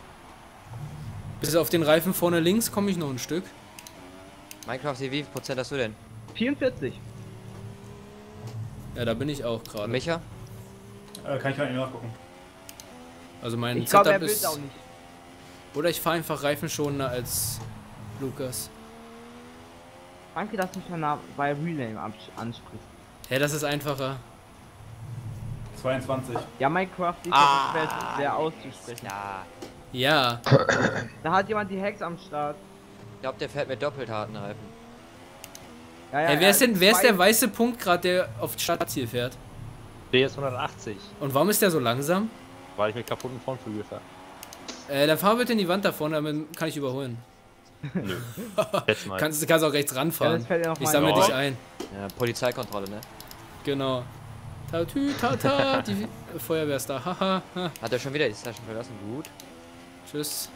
bis auf den Reifen vorne links komme ich noch ein Stück. Minecraft, wie viel Prozent hast du denn? vierundvierzig. Ja, da bin ich auch Und gerade. Micha? Äh, kann ich mal eben nachgucken. Also mein Ich glaube, er Setup will ist... auch nicht. Oder ich fahre einfach reifenschonender als Lukas. Danke, dass du mich danach bei Relay abs- ansprichst. Hä, das ist einfacher. zweiundzwanzig. Ja, Minecraft ist Ah, ja schwer, schwer auszusprechen. Ja. Ja. Da hat jemand die Hex am Start. Ich glaube, der fährt mit doppelt harten Reifen. Ja, ja, Hey, wer ist denn, wer ist zwei- der weiße Punkt gerade, der auf Startziel fährt? D S hundertachtzig, Und warum ist der so langsam? weil ich mit kaputten Frontflügel fahre. Äh, dann fahr bitte in die Wand da vorne, damit kann ich überholen. Nö. Jetzt mal. Kannst, kannst auch rechts Ja, ranfahren. das fällt ja noch Ich mal sammle ein. dich ein. Ja, Polizeikontrolle, ne? Genau. Tatü, tata, die Feuerwehr ist da. Haha. ha. Hat er schon wieder die Session verlassen? Gut. Tschüss.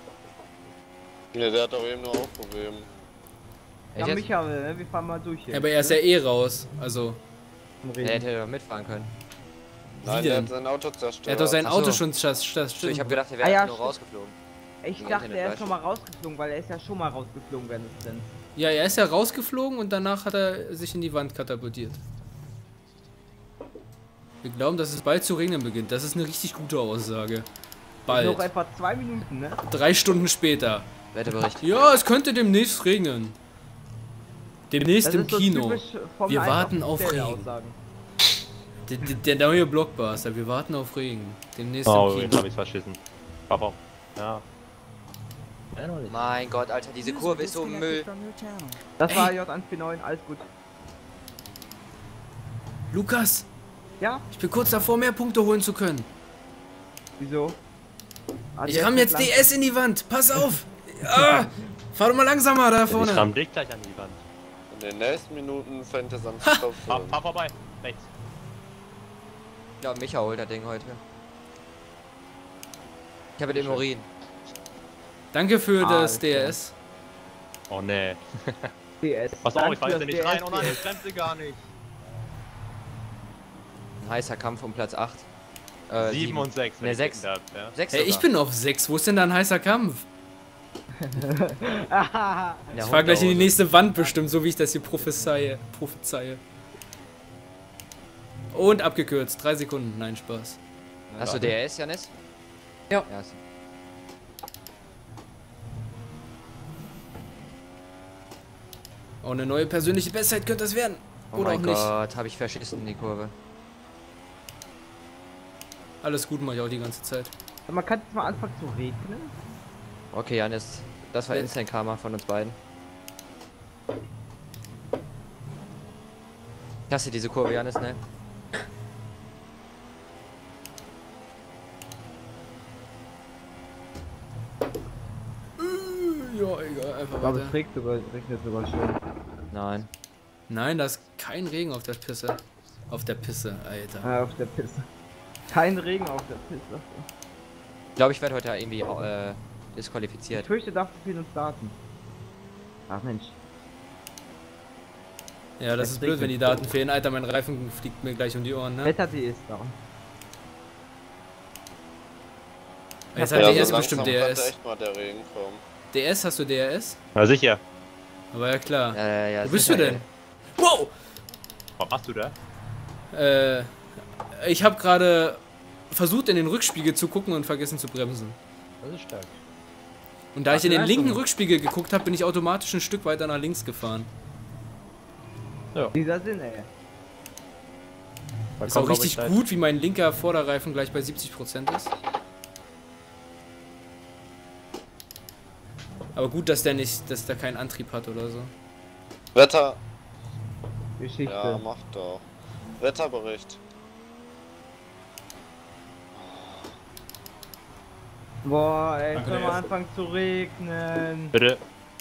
Ne, der hat doch eben nur aufprobiert. Ja, Echt jetzt? Michael, ne? Wir fahren mal durch hier. Ja, aber er ist ja eh raus. Also, Zum Der Reden. hätte doch mitfahren können. Nein, Wie der denn? hat sein Auto zerstört. er hat doch sein Ach so. Auto schon zerstört. So, ich habe gedacht, der Ah, wäre ja, nur stimmt. rausgeflogen. Ich Im dachte, Internet er ist weiß schon mal rausgeflogen, weil er ist ja schon mal rausgeflogen, wenn es denn. Ja, er ist ja rausgeflogen und danach hat er sich in die Wand katapultiert. Wir glauben, dass es bald zu regnen beginnt. Das ist eine richtig gute Aussage. Noch Bald. etwa zwei Minuten, ne? Drei Stunden später. Wetterbericht. Ja, es könnte demnächst regnen. Demnächst Das im ist so Kino. typisch Formel Wir eins warten auf offizielle Regen. Aussagen. Der, der, der neue Blockbuster. Wir warten auf Regen. Demnächst Oh, im jetzt Kino. hab ich's verschissen. Papa. Ja. Ja, noch nicht. Mein Gott, Alter, diese Kurve ist so Müll. Das war Ey. J eins vier neun, alles gut. Lukas, Ja? ich bin kurz davor, mehr Punkte holen zu können. Wieso? Ah, Ich der ramm ist jetzt lang- D S in die Wand. Pass auf. Ah, fahr doch mal langsamer da Ich vorne. ramm dich gleich an die Wand. In den nächsten Minuten fängt es an zu Fahr, stopfen. fahr vorbei. Rechts. Ja, Micha holt das Ding heute. Ich habe den Urin. Danke für Ah, das D okay. S. Oh nee. D S. Pass auf, Danke ich fahr für jetzt das nicht D S, rein. Oh nein, D ich S. bremse gar nicht. Ein heißer Kampf um Platz acht. Äh, sieben und sechs. Ne, sechs. Ja. sechs Hey, ich bin auf sechs. Wo ist denn da ein heißer Kampf? Ich fahr gleich in die nächste Wand bestimmt, so wie ich das hier prophezeie. prophezeie. Und abgekürzt. Drei Sekunden. Nein, Spaß. Hast du D R S, Janis? Ja. Ja, hast du. Oh, eine neue persönliche Bestzeit könnte das werden. Oh Oder auch mein nicht. Gott, habe ich verschissen in die Kurve. Alles gut, mach ich auch die ganze Zeit. Man kann jetzt mal anfangen zu regnen. Okay, Janis, das war Wer- Instant Karma von uns beiden. Ich hasse diese Kurve, Janis, ne? Ja, egal, einfach Ich glaube, weiter. es regnet sogar, regnet sogar schon. Nein. Nein, da ist kein Regen auf der Pisse. Auf der Pisse, Alter. Ah, auf der Piste. Kein Regen auf der Piste. Ich glaube, ich werde heute irgendwie äh, Ich disqualifiziert. fürchte, dafür fehlen uns Daten. Ach Mensch. Ja, das Es ist blöd, wenn die regnet. Daten fehlen. Alter, mein Reifen fliegt mir gleich um die Ohren, ne? Wetter.de ist down. Jetzt Ja, hat so D S langsam bestimmt D könnte R S. echt mal der Regen kommen. D S, hast du D R S? Na sicher. Aber ja klar. Ja, ja, ja. Wo bist du denn? Wow! Was machst du da? Äh, ich habe gerade versucht in den Rückspiegel zu gucken und vergessen zu bremsen. Das ist stark. Und da Ach, ich in den Leistung. linken Rückspiegel geguckt habe, bin ich automatisch ein Stück weiter nach links gefahren. Dieser Sinn, ey. Da Ist auch kommt, glaub richtig ich, gleich- gut, wie mein linker Vorderreifen gleich bei siebzig Prozent ist. Aber gut, dass der nicht, dass der keinen Antrieb hat oder so. Wetter. Geschichte. Ja, mach doch. Wetterbericht. Boah, ey, Danke, soll der mal erste. anfangen zu regnen. Bitte.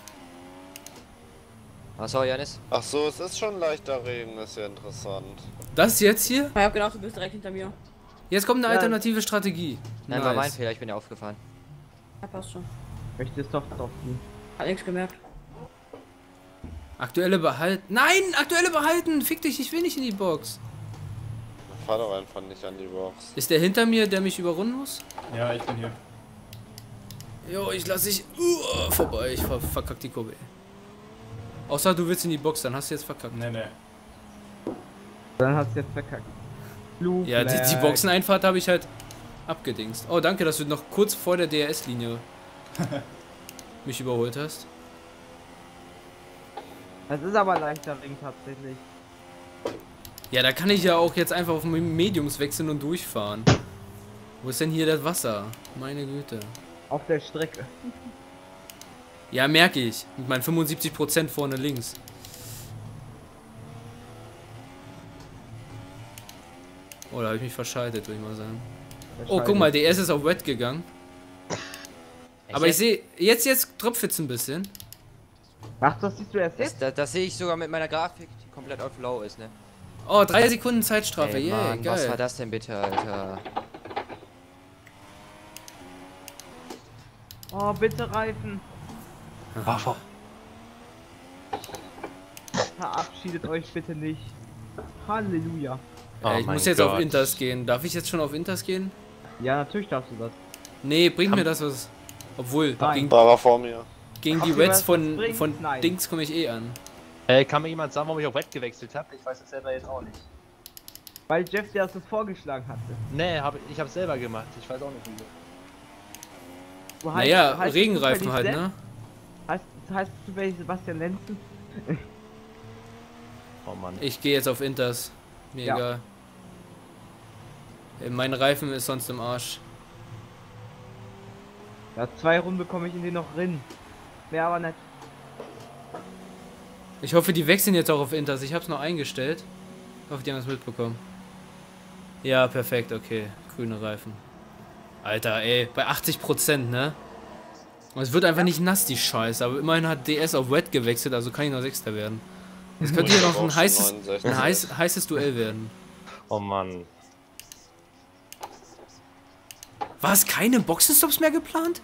Achso, Janis. Ach so, es ist schon leichter Regen, ist ja interessant. Das jetzt hier? Ich hab gedacht, du bist direkt hinter mir. Jetzt kommt eine Ja. alternative Strategie. Nein, war mein Nice. Fehler, ich bin ja aufgefahren. Ja, passt schon. Möchtest doch drauf ziehen. Hat nichts gemerkt. Aktuelle behalten. Nein, aktuelle behalten. Fick dich, ich will nicht in die Box. Fahr doch einfach nicht an die Box. Ist der hinter mir, der mich überrunden muss? Ja, ich bin hier. Jo, ich lass dich uh, vorbei. Ich ver verkack die Kurve. Außer du willst in die Box, dann hast du jetzt verkackt. Nee, nee. Dann hast du jetzt verkackt. Blue Ja, die, die Flag. Boxeneinfahrt habe ich halt abgedingst. Oh, danke, dass du noch kurz vor der D R S-Linie mich überholt hast. Das ist aber leichter Ring tatsächlich. Ja, da kann ich ja auch jetzt einfach auf Mediums wechseln und durchfahren. Wo ist denn hier das Wasser? Meine Güte. Auf der Strecke. Ja, merke ich. Mit meinen fünfundsiebzig Prozent vorne links. Oh, da habe ich mich verschaltet, würde ich mal sagen. Oh, guck mal, D S ist auf Wet gegangen. Aber ich sehe, jetzt, jetzt tröpft es ein bisschen. Ach, das siehst du erst Das, jetzt? das, das sehe ich sogar mit meiner Grafik, die komplett auf Low ist, ne? Oh, drei Sekunden Zeitstrafe, Ey, yeah, Mann, was war geil. das denn bitte, Alter? Oh, bitte Reifen. Warum? Verabschiedet euch bitte nicht. Halleluja. Oh Äh, ich mein muss jetzt auf Gott. Inters gehen. Darf ich jetzt schon auf Inters gehen? Ja, natürlich darfst du das. Nee, bringt mir das was. Obwohl, Nein. gegen, War er vor mir. gegen Ach, die du Reds weißt, von, was bringt? von Nein. Dings komme ich eh an. Äh, kann mir jemand sagen, warum ich auf Red gewechselt habe? Ich weiß es selber jetzt auch nicht. Weil Jeff dir das so vorgeschlagen hatte. Nee, hab, ich hab's selber gemacht. Ich weiß auch nicht wieso. Du heißt- Naja, heißt du Regenreifen zufällig halt, Sepp? ne? Heißt, heißt du zufällig Sebastian Lenzen? Oh Mann. Ich gehe jetzt auf Inters. Mir Ja. egal. Äh, Mein Reifen ist sonst im Arsch. Ja, zwei Runden bekomme ich in den noch rein. Wäre aber nicht. Ich hoffe, die wechseln jetzt auch auf Inters. Ich hab's noch eingestellt. Ich hoffe, die haben es mitbekommen. Ja, perfekt, okay. Grüne Reifen. Alter, ey, bei achtzig Prozent, ne? Und es wird einfach nicht nass, die Scheiße. Aber immerhin hat D S auf Wet gewechselt, also kann ich noch Sechster werden. Das könnte hier noch ein heißes, ein heiß, heißes Duell werden. Oh Mann. War es keine Boxenstops mehr geplant?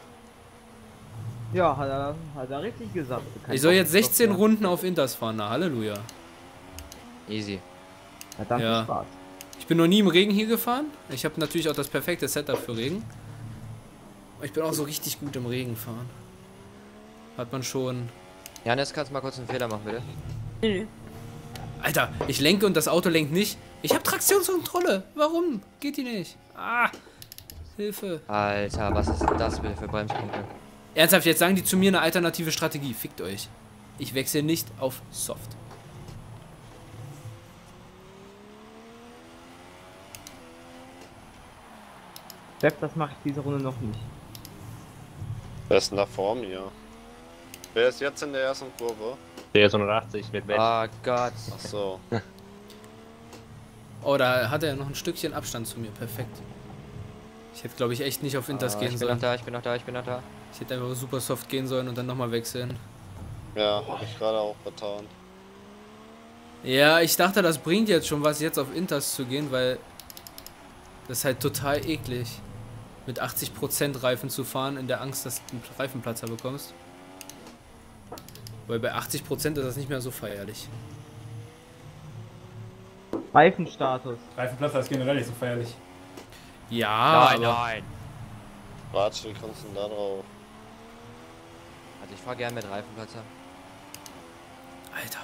Ja, hat er, hat er richtig gesagt. Kein Ich soll jetzt Boxenstopp sechzehn mehr. Runden auf Inters fahren, na Halleluja. Easy. Ja, dann Ja. viel Spaß. Ich bin noch nie im Regen hier gefahren. Ich habe natürlich auch das perfekte Setup für Regen. Aber ich bin auch so richtig gut im Regen fahren. Hat man schon... Janis, kannst du mal kurz einen Fehler machen, bitte? Nee, nee. Alter, ich lenke und das Auto lenkt nicht. Ich habe Traktionskontrolle. Warum? Geht die nicht? Ah, Hilfe. Alter, was ist denn das bitte für Bremspunkte? Ernsthaft, jetzt sagen die zu mir eine alternative Strategie. Fickt euch. Ich wechsle nicht auf Soft. Jeff, das mache ich diese Runde noch nicht. Wer ist denn da vor mir? Wer ist jetzt in der ersten Kurve? Der ist hundertachtzig mit Wet. Oh Gott. Ach so. Oh, da hat er noch ein Stückchen Abstand zu mir. Perfekt. Ich hätte, glaube ich, echt nicht auf Inters Ah, gehen ich bin noch sollen. da, ich bin noch da, ich bin noch da. Ich hätte einfach super soft gehen sollen und dann nochmal wechseln. Ja, hab ich gerade auch getan. Ja, ich dachte, das bringt jetzt schon was, jetzt auf Inters zu gehen, weil das ist halt total eklig, mit achtzig Prozent Reifen zu fahren, in der Angst, dass du einen Reifenplatzer bekommst. Weil bei achtzig Prozent ist das nicht mehr so feierlich. Reifenstatus. Reifenplatzer ist generell nicht so feierlich. Ja, Nein, aber nein. Ratsch, wie kommst du denn da drauf? Also ich fahr gern mit Reifenplatzer. Alter.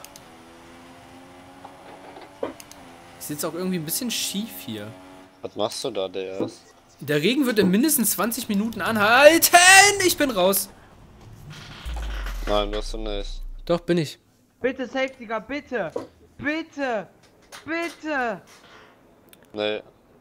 Ich sitze auch irgendwie ein bisschen schief hier. Was machst du da, D S? Der Regen wird in mindestens zwanzig Minuten anhalten. Ich bin raus. Nein, wirst du nicht. Doch, bin ich. Bitte, Safety Car, bitte! Bitte! Bitte! Nee.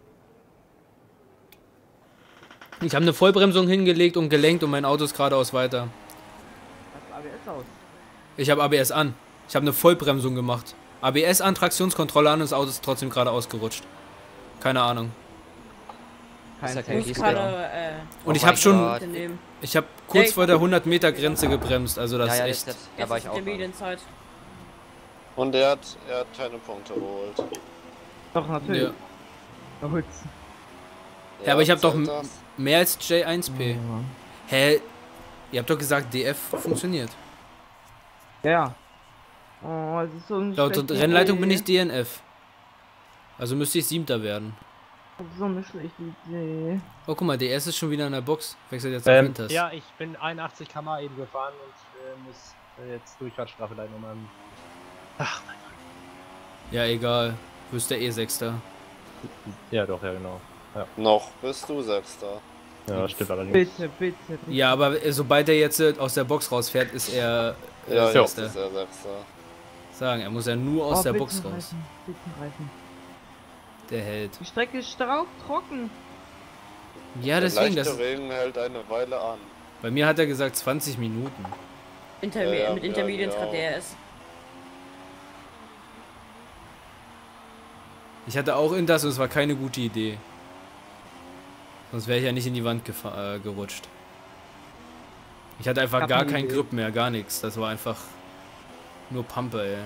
Ich habe eine Vollbremsung hingelegt und gelenkt und mein Auto ist geradeaus weiter. Was A B S aus? Ich habe A B S an. Ich habe eine Vollbremsung gemacht. A B S an, Traktionskontrolle an und das Auto ist trotzdem gerade ausgerutscht. Keine Ahnung. Ist ja Kein kein Muss Kies gerade, mehr. äh, Und Oh ich habe mein schon, Gott. nehmen. ich habe kurz Ja, vor der hundert Meter Grenze gebremst, also das Ja, ja, ist das, echt. das, da Jetzt war ist ich die auch. Medienzeit. Und er hat, er hat keine Punkte geholt. Doch, natürlich. Ja. Da holt's. Ja, aber ich habe doch zählt m- das? mehr als J eins P. Hä? Ihr habt doch gesagt, D F funktioniert. Ja, ja. Oh, es ist so ein Laut schlechte Rennleitung bin Idee. ich D N F. Also müsste ich Siebter werden. Das ist so eine schlechte Idee. Oh, guck mal, D S ist schon wieder in der Box. Wechselt jetzt auf Ähm, Winters. ja, ich bin einundachtzig Kilometer pro Stunde eben gefahren und äh, muss äh, jetzt Durchfahrtsstrafe leiden um einen. Ach, mein Ja, egal. Du bist der E Sechster. Gott. Ja, doch, ja, genau. Noch bist du Sechster. Ja, stimmt allerdings. Bitte, bitte, bitte. Ja, aber äh, sobald er jetzt äh, aus der Box rausfährt, ist er äh, Ja, jetzt Sechster. ist er Sechster. Sagen, er muss ja nur aus Oh, der bitte Box raus. Reifen, bitte Reifen. Der hält. Die Strecke ist drauf, trocken. Ja, deswegen, Der das, leichte Regen hält eine Weile an. bei mir hat er gesagt zwanzig Minuten. Interme Ja, ja, mit ja, Intermediate ja. hat der es. Ich hatte auch in das und es war keine gute Idee. Sonst wäre ich ja nicht in die Wand gefa- äh, gerutscht. Ich hatte einfach Hab gar eine keinen Idee. Grip mehr, gar nichts. Das war einfach nur Pampe, ey.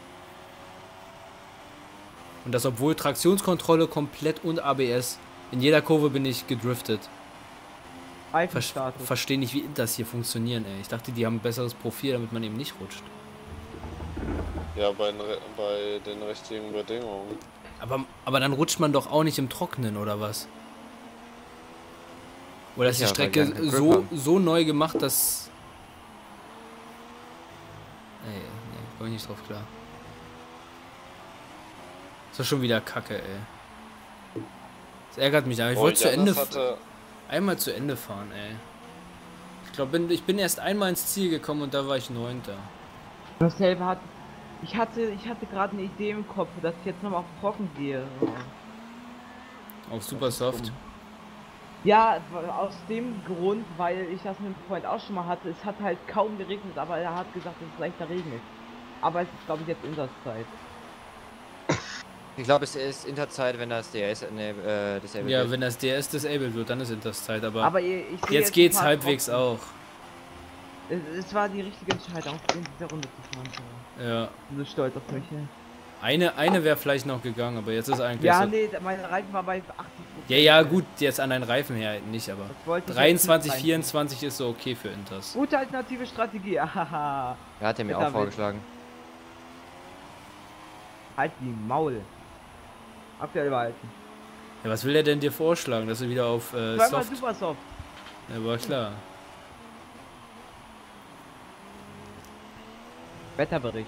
Und das obwohl Traktionskontrolle komplett und A B S. In jeder Kurve bin ich gedriftet. Ver Reifenstatus. Verstehe nicht, wie das hier funktionieren, ey. Ich dachte, die haben ein besseres Profil, damit man eben nicht rutscht. Ja, bei, den Re- bei den richtigen Bedingungen. Aber, aber dann rutscht man doch auch nicht im Trockenen, oder was? Oder ist die Ja, weil Strecke wir einen Grip so, haben. so neu gemacht, dass... Ey, nee, komm ich nicht drauf klar. Ist doch schon wieder Kacke, ey. Das ärgert mich, aber ich Oh, wollte zu Ende... Jannis hatte, Einmal zu Ende fahren, ey. Ich glaube, bin, ich bin erst einmal ins Ziel gekommen und da war ich Neunter. Dasselbe hat. Ich hatte, ich hatte gerade eine Idee im Kopf, dass ich jetzt nochmal auf trocken gehe. Auf Supersoft. Ja, aus dem Grund, weil ich das mit dem Freund auch schon mal hatte. Es hat halt kaum geregnet, aber er hat gesagt, dass es leichter Regen ist. Aber es ist, glaube ich, jetzt Interzeit. Ich glaube, es ist Interzeit, wenn das D S ne, äh, disabled Ja, wird. wenn das D S disabled wird, dann ist Interzeit, aber... Aber ich, ich sehe jetzt ein geht's paar halbwegs Tropfen. auch. Es, es war die richtige Entscheidung, in dieser Runde zu fahren. Ja. Ich bin so stolz auf mich. Ja, Eine, eine wäre vielleicht noch gegangen, aber jetzt ist eigentlich ja so. nee, meine Reifen war bei achtzig Prozent. Ja, ja, gut, jetzt an deinen Reifen her nicht, aber Das wollte ich dreiundzwanzig, jetzt nicht vierundzwanzig ist so okay für Inters. reinziehen. Gute alternative Strategie, haha. Ja, hat er mir Bitter auch Wind. vorgeschlagen. Halt die Maul. Aktuell behalten. Ja, was will er denn dir vorschlagen, dass du wieder auf äh, Zweimal Soft... super soft. Ja, war klar. Wetterbericht.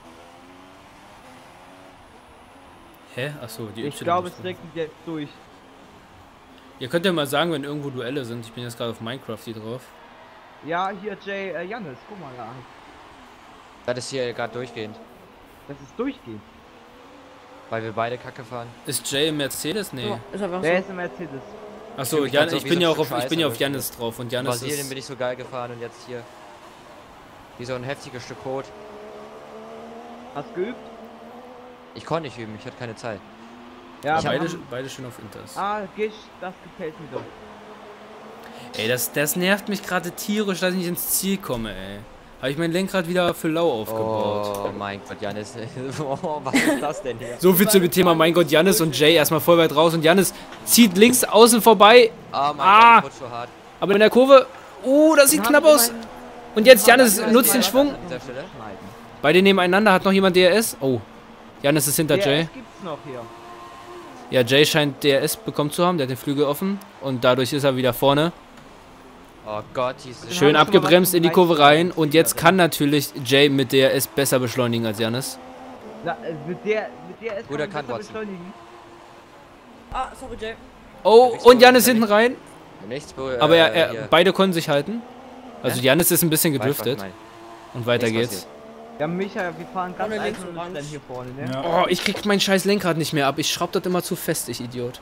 Hä? Achso, die Ich Y glaube, muss es regnet jetzt durch. Ihr könnt ja mal sagen, wenn irgendwo Duelle sind. Ich bin jetzt gerade auf Minecraft hier drauf. Ja, hier Jay, äh, Jannis, guck mal da. Das ist hier gerade durchgehend. Das ist durchgehend. Weil wir beide Kacke fahren. Ist Jay im Mercedes? Nee. Ja, ist einfach Wer so. ist im Mercedes? Achso, Ich fühl mich Jan, grad so ich wie bin so ja ein auch auf, Stück ich bin ja auf Scheiße, Jannis drauf und In Jannis Brasilien ist... bin ich so geil gefahren und jetzt hier. Wie so ein heftiges Stück Kot. Hast du geübt? Ich konnte nicht üben, ich hatte keine Zeit. Ja, Ja, beide, wir haben- beide schön auf Inters. Ah, Gish, das gefällt mir doch. Ey, das, das nervt mich gerade tierisch, dass ich nicht ins Ziel komme, ey. Habe ich mein Lenkrad wieder für lau aufgebaut. Oh mein Gott, Janis. Oh, was ist das denn hier? So viel zum Thema, mein Gott, Jannis und Jay erstmal voll weit raus und Jannis zieht links außen vorbei, Oh mein Ah! Gott, ich rutsch so hart. aber in der Kurve, oh, das sieht Dann knapp haben sie aus. meinen- Und jetzt Jannis nutzt den Schwung. An dieser Stelle. Beide nebeneinander. Hat noch jemand D R S? Oh. Jannis ist hinter Jay. D R S gibt's noch hier. Ja, Jay scheint D R S bekommen zu haben. Der hat den Flügel offen. Und dadurch ist er wieder vorne. Oh Gott, diese Schön hast du mal abgebremst was in die zum Kurve rein. Reichen- Und jetzt kann natürlich Jay mit D R S besser beschleunigen als Jannis. Na, äh, mit der, mit der S Guter kann man besser Watson. beschleunigen. Ah, sorry, Jay. Oh, und Jannis hinten rein. Nichts berührt. Aber er, er, beide konnten sich halten. Also Hä? Jannis ist ein bisschen gedriftet. Und weiter Nichts geht's. Ja, Micha, wir fahren ganz Vorne links einfach orange. dann hier vorne, ne? Ja. Oh, ich krieg mein scheiß Lenkrad nicht mehr ab. Ich schraub das immer zu fest, ich Idiot.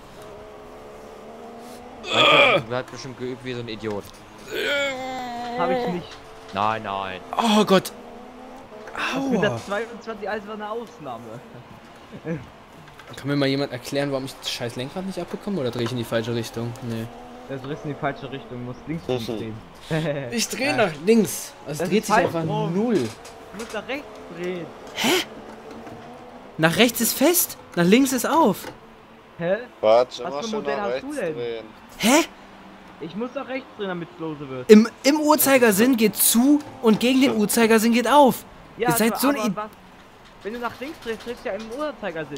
Du hast bestimmt geübt wie so ein Idiot. Hab ich nicht. Nein, nein. Oh Gott. Mit der Aua. zweiundzwanzig alles war eine Ausnahme. Kann mir mal jemand erklären, warum ich das scheiß Lenkrad nicht abbekomme? Oder drehe ich in die falsche Richtung? Nee. Das riss in die falsche Richtung, muss links Mhm. drehen. Ich drehe nach links. Es Das dreht ist sich falsch einfach rum. null. Du musst nach rechts drehen. Nach rechts ist fest, nach links ist auf. Hä? Quatsch, Was immer für ein schön Modell nach hast rechts du denn? drehen. Hä? Ich muss nach rechts drehen, damit es lose wird. Im, Im Uhrzeigersinn geht zu und gegen den Uhrzeigersinn geht auf. Ja, Ihr seid aber- so ein aber I- was? Wenn du nach links drehst, drehst du ja im Uhrzeigersinn.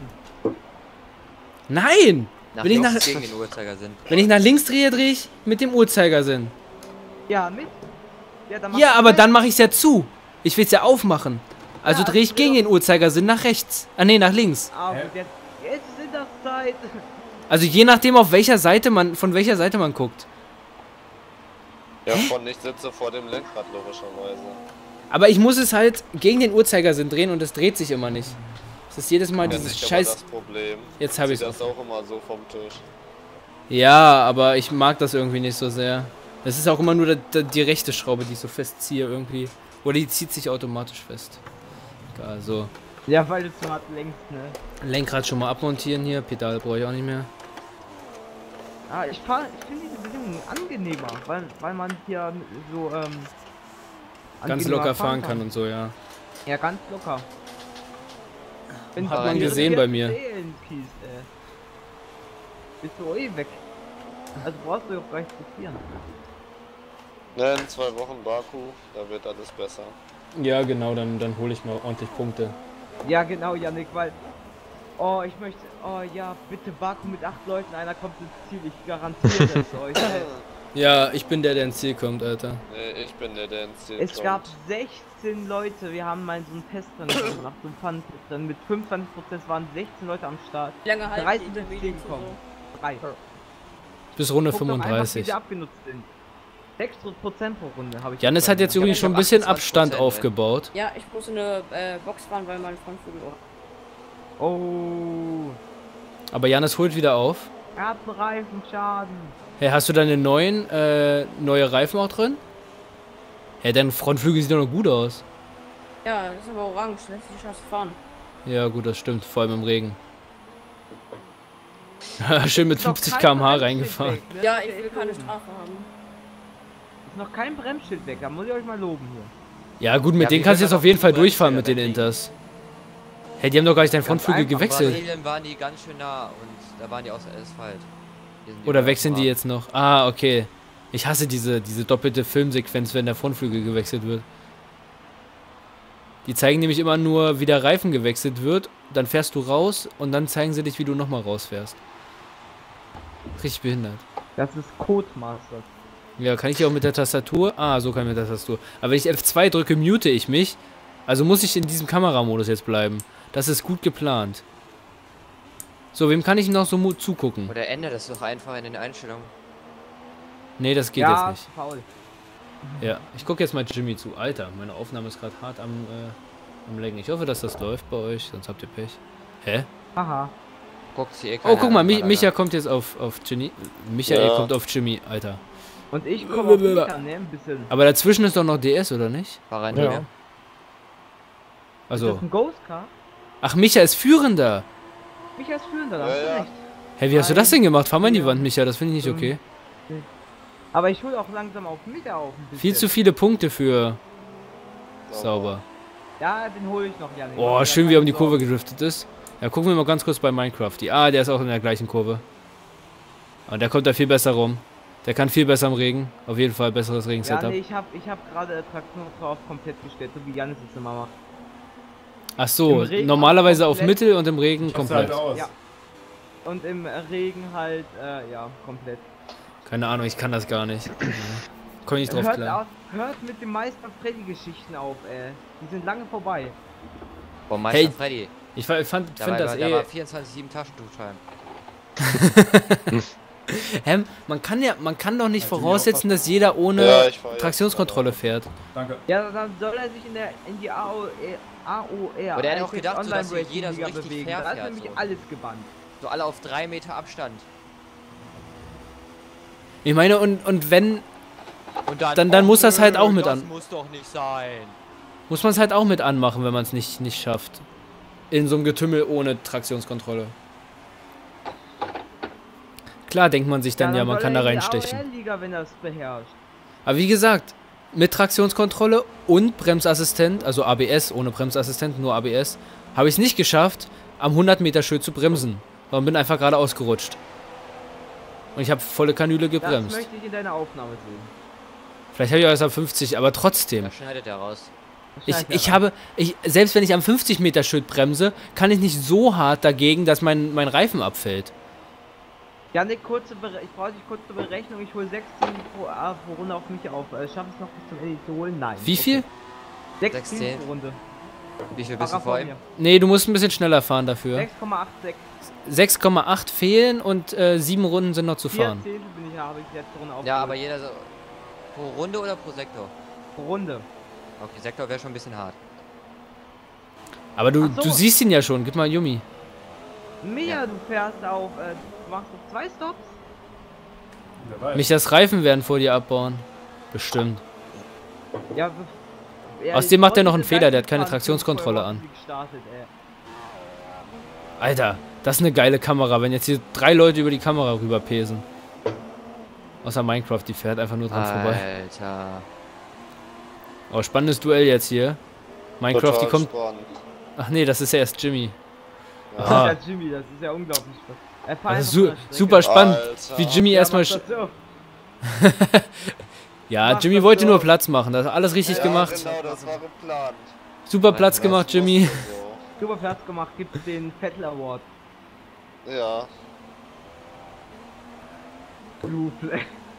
Nein! Nach Wenn ich, links nach, gegen den Uhrzeigersinn. wenn ich nach links drehe, drehe ich mit dem Uhrzeigersinn. Ja, mit. Ja, dann machst Ja, du aber rechts. dann mache ich es ja zu. Ich will es ja aufmachen. Also Ja, drehe ich also gegen dreh den Uhrzeigersinn nach rechts. Ah nee, nach links. Aber Hä? jetzt, jetzt ist das Zeit. Also je nachdem, auf welcher Seite man, von welcher Seite man guckt. Ja, von ich sitze vor dem Lenkrad logischerweise. Aber ich muss es halt gegen den Uhrzeigersinn drehen und es dreht sich immer nicht. Das ist jedes Mal Ja, dieses nicht aber scheiß... das Problem. Jetzt hab Ich ich's zieh das auch immer so vom Tisch. Ja, aber ich mag das irgendwie nicht so sehr. Es ist auch immer nur die, die rechte Schraube, die ich so festziehe irgendwie. Oder die zieht sich automatisch fest. Egal, so. Ja, weil du zu hart längst, ne? Lenkrad schon mal abmontieren hier. Pedal brauche ich auch nicht mehr. Ah, ich fahr, ich finde diese Bedingungen angenehmer, weil, weil man hier so, ähm... Ganz angenehmer locker fahren kann und so, ja. Ja, ganz locker. Wenn Hat du man hier gesehen jetzt bei mir. zählen ziehst, ey, bist du eh weg. Also brauchst du auch gleich zu frieren. Ne, in zwei Wochen Baku, da wird alles besser. Ja, genau, dann, dann hole ich mal ordentlich Punkte. Ja, genau, Yannick, weil... Oh, ich möchte... Oh ja, bitte Baku mit acht Leuten, einer kommt ins Ziel, ich garantiere es euch. Ey. Ja, ich bin der, der ins Ziel kommt, Alter. Ne, ich bin der, der ins Ziel Es kommt. gab sechzehn Leute, wir haben mal so einen Test dann gemacht, so einen Fun-Test. Dann mit fünfundzwanzig Prozent waren sechzehn Leute am Start. Wie lange halten Drei die sind ins Ziel Intermediates und gekommen. so? Drei. Bis Runde Guck doch einfach, wie fünfunddreißig. die abgenutzt sind. sechs Prozent pro Runde habe ich. Janis hat jetzt gefunden. übrigens ich schon ein hab bisschen achtundzwanzig Abstand Prozent, ey. aufgebaut. Ja, ich muss in eine äh, Box fahren, weil mein Frontflügel auch. Oh. Aber Janis holt wieder auf. Er hat einen Reifenschaden. Hey, hast du deine neuen, äh, neue Reifen auch drin? Hey, dein Frontflügel sieht doch noch gut aus. Ja, das ist aber orange, lässt sich Chance fahren. Ja, gut, das stimmt, vor allem im Regen. Schön mit Ist noch fünfzig kein Kilometer pro Stunde Bremsschild reingefahren. weg, ne? Ja, Der ich will ist keine so- Strafe haben. Ist noch kein Bremsschild weg, da muss ich euch mal loben hier. Ja, gut, mit Ja, denen wir kannst du können jetzt auf auch jeden Fall die durchfahren mit den Bremsschilder Inters. Hey, die haben doch gar nicht deinen Ganz Frontflügel einfach, gewechselt. Brasilien waren die ganz schön nah und da waren die außer Asphalt. Hier sind die Oder beiden wechseln die warm. jetzt noch? Ah, okay. Ich hasse diese, diese doppelte Filmsequenz, wenn der Frontflügel gewechselt wird. Die zeigen nämlich immer nur, wie der Reifen gewechselt wird. Dann fährst du raus und dann zeigen sie dich, wie du nochmal rausfährst. Richtig behindert. Das ist Codemaster. Ja, kann ich hier auch mit der Tastatur? Ah, so kann ich mit der Tastatur. Aber wenn ich F zwei drücke, mute ich mich. Also muss ich in diesem Kameramodus jetzt bleiben. Das ist gut geplant. So, wem kann ich noch so mu- zugucken? Oder ändert das doch einfach in den Einstellungen. Nee, das geht Ja, jetzt nicht. faul. Ja, ich gucke jetzt mal Jimmy zu. Alter, meine Aufnahme ist gerade hart am, äh, am Lenken. Ich hoffe, dass das läuft bei euch, sonst habt ihr Pech. Hä? Haha. Guckt sie eh Oh, keiner guck mal, an, Mi Alter. Micha kommt jetzt auf, auf Jimmy. Michael Ja. kommt auf Jimmy, Alter. Und ich komme auf Micha, ne? Ein bisschen. Aber dazwischen ist doch noch D S, oder nicht? Fahr rein, Ja. Junge. Ist Also. das ein Ghost Car? Ach, Micha ist Führender. Micha ist führender, da Ja, hast du ja. recht. Hä, wie hast du das denn gemacht? Fahr mal in die Ja. Wand, Micha, das finde ich nicht okay. Aber ich hole auch langsam auf Micha auf ein bisschen. Viel zu viele Punkte für sauber. Ja, den hole ich noch, Janik. Oh, Mach schön, dir wie er um die keine Kurve Sorgen. gedriftet ist. Ja, gucken wir mal ganz kurz bei Minecraft. Die, ah, der ist auch in der gleichen Kurve. Und der kommt da viel besser rum. Der kann viel besser im Regen. Auf jeden Fall besseres Ja, Regen-Setup. nee, ich hab, ich hab gerade Traktion drauf komplett gestellt, so wie Janis es immer macht. Ach so, Im Regen normalerweise auch auf komplett. Mittel und im Regen Ich hab's komplett. halt aus. Ja. Und im Regen halt, äh, ja, komplett. Keine Ahnung, ich kann das gar nicht. Komm ich nicht drauf Hört, klar. auf, hört mit den Meister Freddy-Geschichten auf, ey. Die sind lange vorbei. Boah, Meister Hey, Freddy. Ich fa- fand, Da find war, das da eh... war vierundzwanzig sieben Taschentuchschein. Hä, man kann ja, man kann doch nicht Ja, Jimmy voraussetzen, auch dass jeder ohne Ja, ich fahr jetzt Traktionskontrolle fährt. Danke. Ja, dann soll er sich in der in die A O E A O R. Aber der hat auch Apex gedacht, so, Online dass hier Racing jeder so Liga richtig bewegen. fair Da ist fährt, nämlich so. alles gebannt. So alle auf drei Meter Abstand. Ich meine, und, und wenn, Und dann, Dann- dann oh muss das halt auch mit das an- muss doch nicht sein. muss man es halt auch mit anmachen, wenn man es nicht, nicht schafft. In so einem Getümmel ohne Traktionskontrolle. Klar denkt man sich dann, ja, man soll kann er da in die reinstechen. A O R-Liga, wenn er es beherrscht. Aber wie gesagt, mit Traktionskontrolle und Bremsassistent, also A B S, ohne Bremsassistent, nur A B S, habe ich es nicht geschafft, am hundert Meter Schild zu bremsen. Sondern bin einfach gerade ausgerutscht. Und ich habe volle Kanüle Das gebremst. möchte ich in deiner Aufnahme sehen. Vielleicht habe ich auch erst ab fünfzig, aber trotzdem. Da schneidet er raus. Ich, Scheiße, ich aber- habe, ich, selbst wenn ich am fünfzig Meter Schild bremse, kann ich nicht so hart dagegen, dass mein, mein Reifen abfällt. Janik, kurze Bere ich brauche dich kurz zur Berechnung. Ich hole sechzehn pro, ah, pro Runde auf mich auf. Äh, Schaff es noch bis zum Ende zu holen? Nein. Wie viel? sechzehn sechzehn. pro Runde. Wie viel bist du Fahrer vor ihm? mir. Nee, du musst ein bisschen schneller fahren dafür. sechs Komma achtundsechzig. sechs Komma acht fehlen und äh, sieben Runden sind noch zu fahren. vier Zehntel bin ich, habe ich letzte Runde aufgeholt. Ja, aber jeder so. Pro Runde oder pro Sektor? Pro Runde. Okay, Sektor wäre schon ein bisschen hart. Aber du, Ach so. du siehst ihn ja schon. Gib mal Yumi. Mia, Ja. du fährst auf, äh, du machst auf zwei Stops? Wer weiß. Nicht das Reifen werden vor dir abbauen. Bestimmt. Ja, be- ja, Außerdem macht er noch heute einen Fehler, der hat keine fahren fünf Traktionskontrolle Euro an. gestartet, ey. Alter, das ist eine geile Kamera, wenn jetzt hier drei Leute über die Kamera rüberpesen. Außer Minecraft, die fährt einfach nur dran vorbei. Alter. Oh, spannendes Duell jetzt hier. Minecraft, die Total kommt... spannend. Ach nee, das ist ja erst Jimmy. Das Aha. ist ja Jimmy, das ist ja unglaublich. Er fährt Also einfach su von der Strecke. super spannend, Alter. wie Jimmy Ja, erstmal... mach sch- das so. Ja, mach Jimmy das wollte so. nur Platz machen, das hat alles richtig Ja, gemacht. genau, das war geplant. Super Platz gemacht, Das Jimmy. musste Super Platz gemacht, gibt's den Vettel Award. so. Ja. Blue Flag.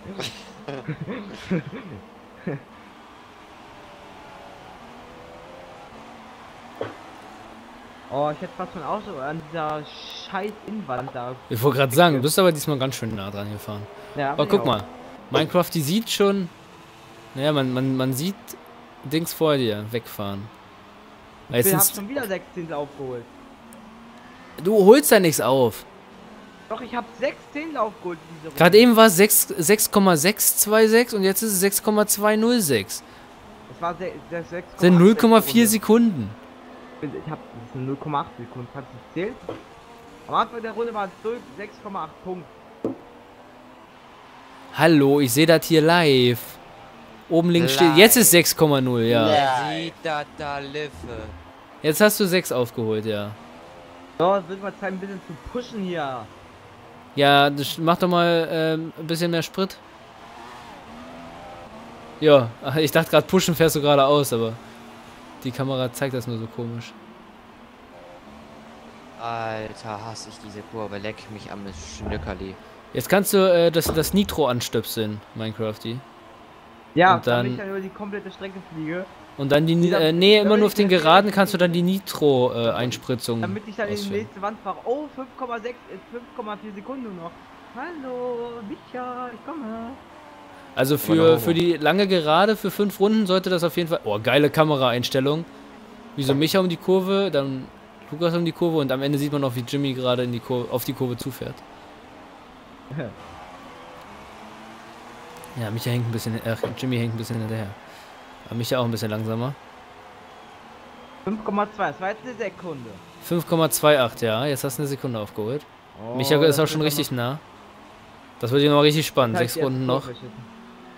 Oh, ich hätte fast mein Auto an dieser scheiß Innenwand da. Ich wollte gerade sagen, du bist aber diesmal ganz schön nah dran gefahren. Ja, Aber guck mal, Minecraft, die sieht schon... Naja, man, man, man sieht Dings vor dir wegfahren. Weil Ich Jetzt hab sind's- schon wieder sechzehn aufgeholt. du holst da nichts auf. Doch, ich hab sechzehn aufgeholt in dieser Runde. Gerade eben war es sechs Komma sechs zwei sechs und jetzt ist es sechs Komma zwei null sechs. Es war se- se- sechs Das sind null Komma Runde. vier Sekunden. Ich hab, das sind null Komma acht Sekunden, kannst du zählen? Am Anfang der Runde war es sechs Komma acht Punkte. Hallo, ich sehe das hier live. Oben links steht, Live. jetzt ist sechs Komma null, ja. Wer sieht das da Liffe? Jetzt hast du sechs aufgeholt, ja. So, es wird mal Zeit, ein bisschen zu pushen hier. Ja, das, mach doch mal ähm, ein bisschen mehr Sprit. Ja, ach, ich dachte gerade, pushen fährst du geradeaus, aber die Kamera zeigt das nur so komisch. Alter, hasse ich diese Kurve. Leck mich am Schnückerli. Jetzt kannst du äh, das, das Nitro anstöpseln, Minecrafty. Ja, Und dann- damit ich dann über die komplette Strecke fliege. Und dann die, Ni- äh, nee, immer nur auf den Geraden kannst du dann die Nitro-Einspritzung Damit ich dann in die ausführen. nächste Wand fahre. Oh, fünf Komma sechs, äh, fünf Komma vier Sekunden nur noch. Hallo, Micha, ich komme. Also für, für die lange Gerade, für fünf Runden sollte das auf jeden Fall... Oh, geile Kameraeinstellung. Wie so Micha um die Kurve, dann Lukas um die Kurve und am Ende sieht man noch, wie Jimmy gerade in die Kurve, auf die Kurve zufährt. Ja, Micha hängt ein bisschen... Ach, Jimmy hängt ein bisschen hinterher. Aber Micha auch ein bisschen langsamer. fünf Komma zwei, das war jetzt eine Sekunde. fünf Komma achtundzwanzig, ja. Jetzt hast du eine Sekunde aufgeholt. Oh, Micha ist auch das schon wird richtig noch- nah. Das wird hier noch richtig spannend. das heißt, Sechs jetzt Runden noch. durchgeschissen.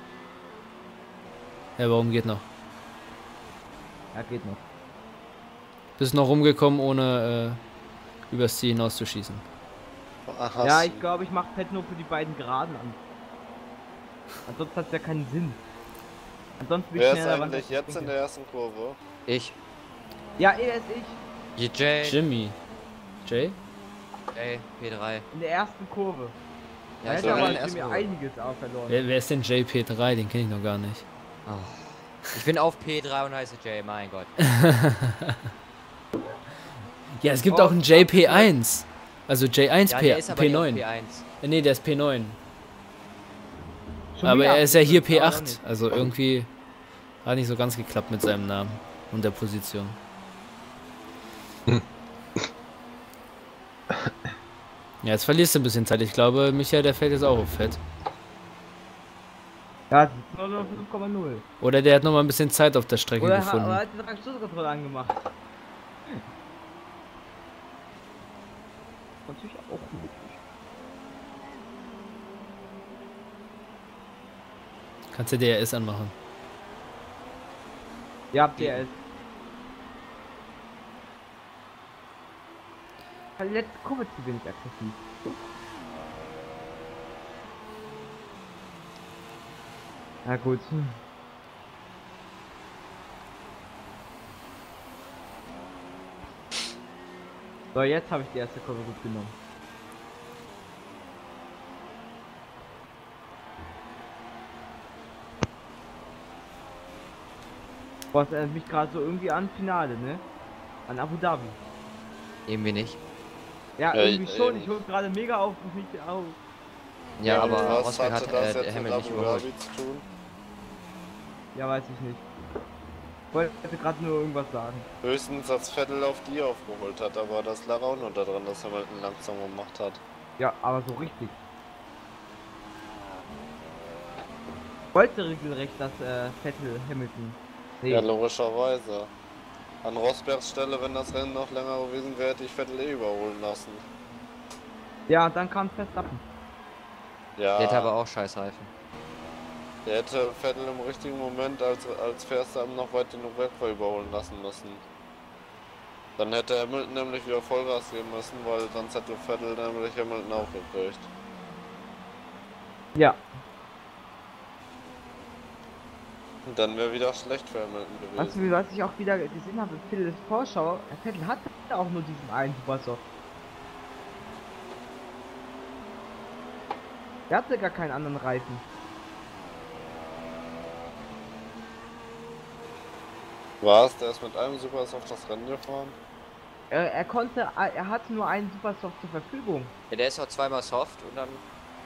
Ja, warum geht noch? Ja, geht noch. Bist noch rumgekommen, ohne äh, übers Ziel hinauszuschießen. Aha, Ja, ich glaube, ich mache Pet nur für die beiden Geraden an. Ansonsten hat es ja keinen Sinn. Ansonsten bin ich Wer ist schneller, eigentlich was jetzt ich in denke. der ersten Kurve? Ich. Ja, er ist ich. Jay. Jimmy. Jay? Ey, P drei. In der ersten Kurve. Ja, Da ich hätte bin aber in der ersten mir Kurve. einiges auch verloren. Wer, wer ist denn J P drei? Den kenne ich noch gar nicht. Oh. Ich bin auf P drei und heiße Jay, mein Gott. Ja, es gibt Oh, auch einen J P eins. Also J eins Ja, P, der ist aber nicht auf P9. P eins. Äh, Nee, der ist P neun. Schon Aber wieder er ist ja hier P aber auch acht. nicht. Also irgendwie hat nicht so ganz geklappt mit seinem Namen und der Position. Ja, jetzt verlierst du ein bisschen Zeit. Ich glaube, Michael, der fällt jetzt auch auf Fett. Ja, das ist nur noch fünf Komma null. Oder der hat noch mal ein bisschen Zeit auf der Strecke Oder, ha- gefunden. oder hat die Traktionskontrolle angemacht. Natürlich auch möglich. Kannst du D R S anmachen. Ja, habt ihr es. Die letzte Kurve zu wenig aggressiv. Na gut. Hm. So, jetzt habe ich die erste Kurve gut genommen. Boah, das erinnert mich gerade so irgendwie an Finale, ne? An Abu Dhabi. Irgendwie nicht. Ja, Ja, irgendwie schon. ähm. Ich hol gerade mega auf mich auf. Ja, und aber was Rosberg hatte hat das äh, jetzt mit Hamilton nicht Abu überholt. Dhabi zu tun? Ja, weiß ich nicht. Ich wollte gerade nur irgendwas sagen. Höchstens, als Vettel auf die aufgeholt hat, aber das lag auch nur daran, dass Hamilton langsam gemacht hat. Ja, aber so richtig. Ich wollte regelrecht, dass äh, Vettel Hamilton. Nee. Ja, logischerweise. An Rosbergs Stelle, wenn das Rennen noch länger gewesen wäre, hätte ich Vettel eh überholen lassen. Ja, dann kam Verstappen. Ja, Der hat aber auch scheiß Reifen. der hätte Vettel im richtigen Moment, als, als Verstappen noch weit genug weg war, überholen lassen müssen. Dann hätte Hamilton nämlich wieder Vollgas geben müssen, weil sonst hätte Vettel nämlich Hamilton auch gekriegt. Ja. Und dann wäre wieder schlecht für Hamilton Was, gewesen. was ich auch wieder gesehen habe, Vettels Vorschau, der Vettel hatte auch nur diesen einen Supersoft. Der hatte gar keinen anderen Reifen. Was? Der ist mit einem Supersoft das Rennen gefahren? Er, er konnte, er hatte nur einen Supersoft zur Verfügung. Ja, der ist auch zweimal soft und dann.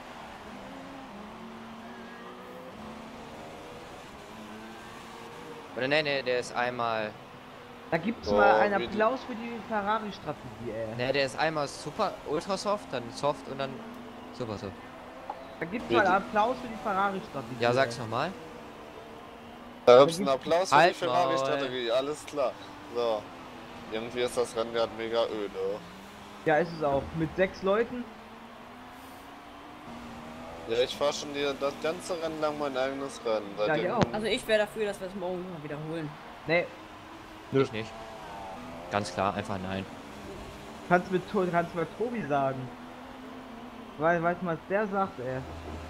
Oder ne, ne, der ist einmal. Da gibt's Oh, mal einen wie du- Applaus für die Ferrari-Strategie, ey. Ne, der ist einmal super ultra soft, dann soft und dann super soft. Da gibt's Wie mal du- einen Applaus für die Ferrari-Strategie. Ja, sag's ey. nochmal. Da gibt's einen Applaus für die Halt Maul. Ferrari-Strategie, alles klar. So. Irgendwie ist das Rennen gerade mega öde. Ja, ist es auch. Mit sechs Leuten. Ja, ich fahr schon die, das ganze Rennen lang mein eigenes Rennen. Ja, Seitdem, ich auch. Also ich wäre dafür, dass wir es morgen noch mal wiederholen. Nee, Ich nicht. Ganz klar, einfach nein. kannst mit, To- kannst mit Tobi sagen. Weil, weißt du, was der sagt, ey.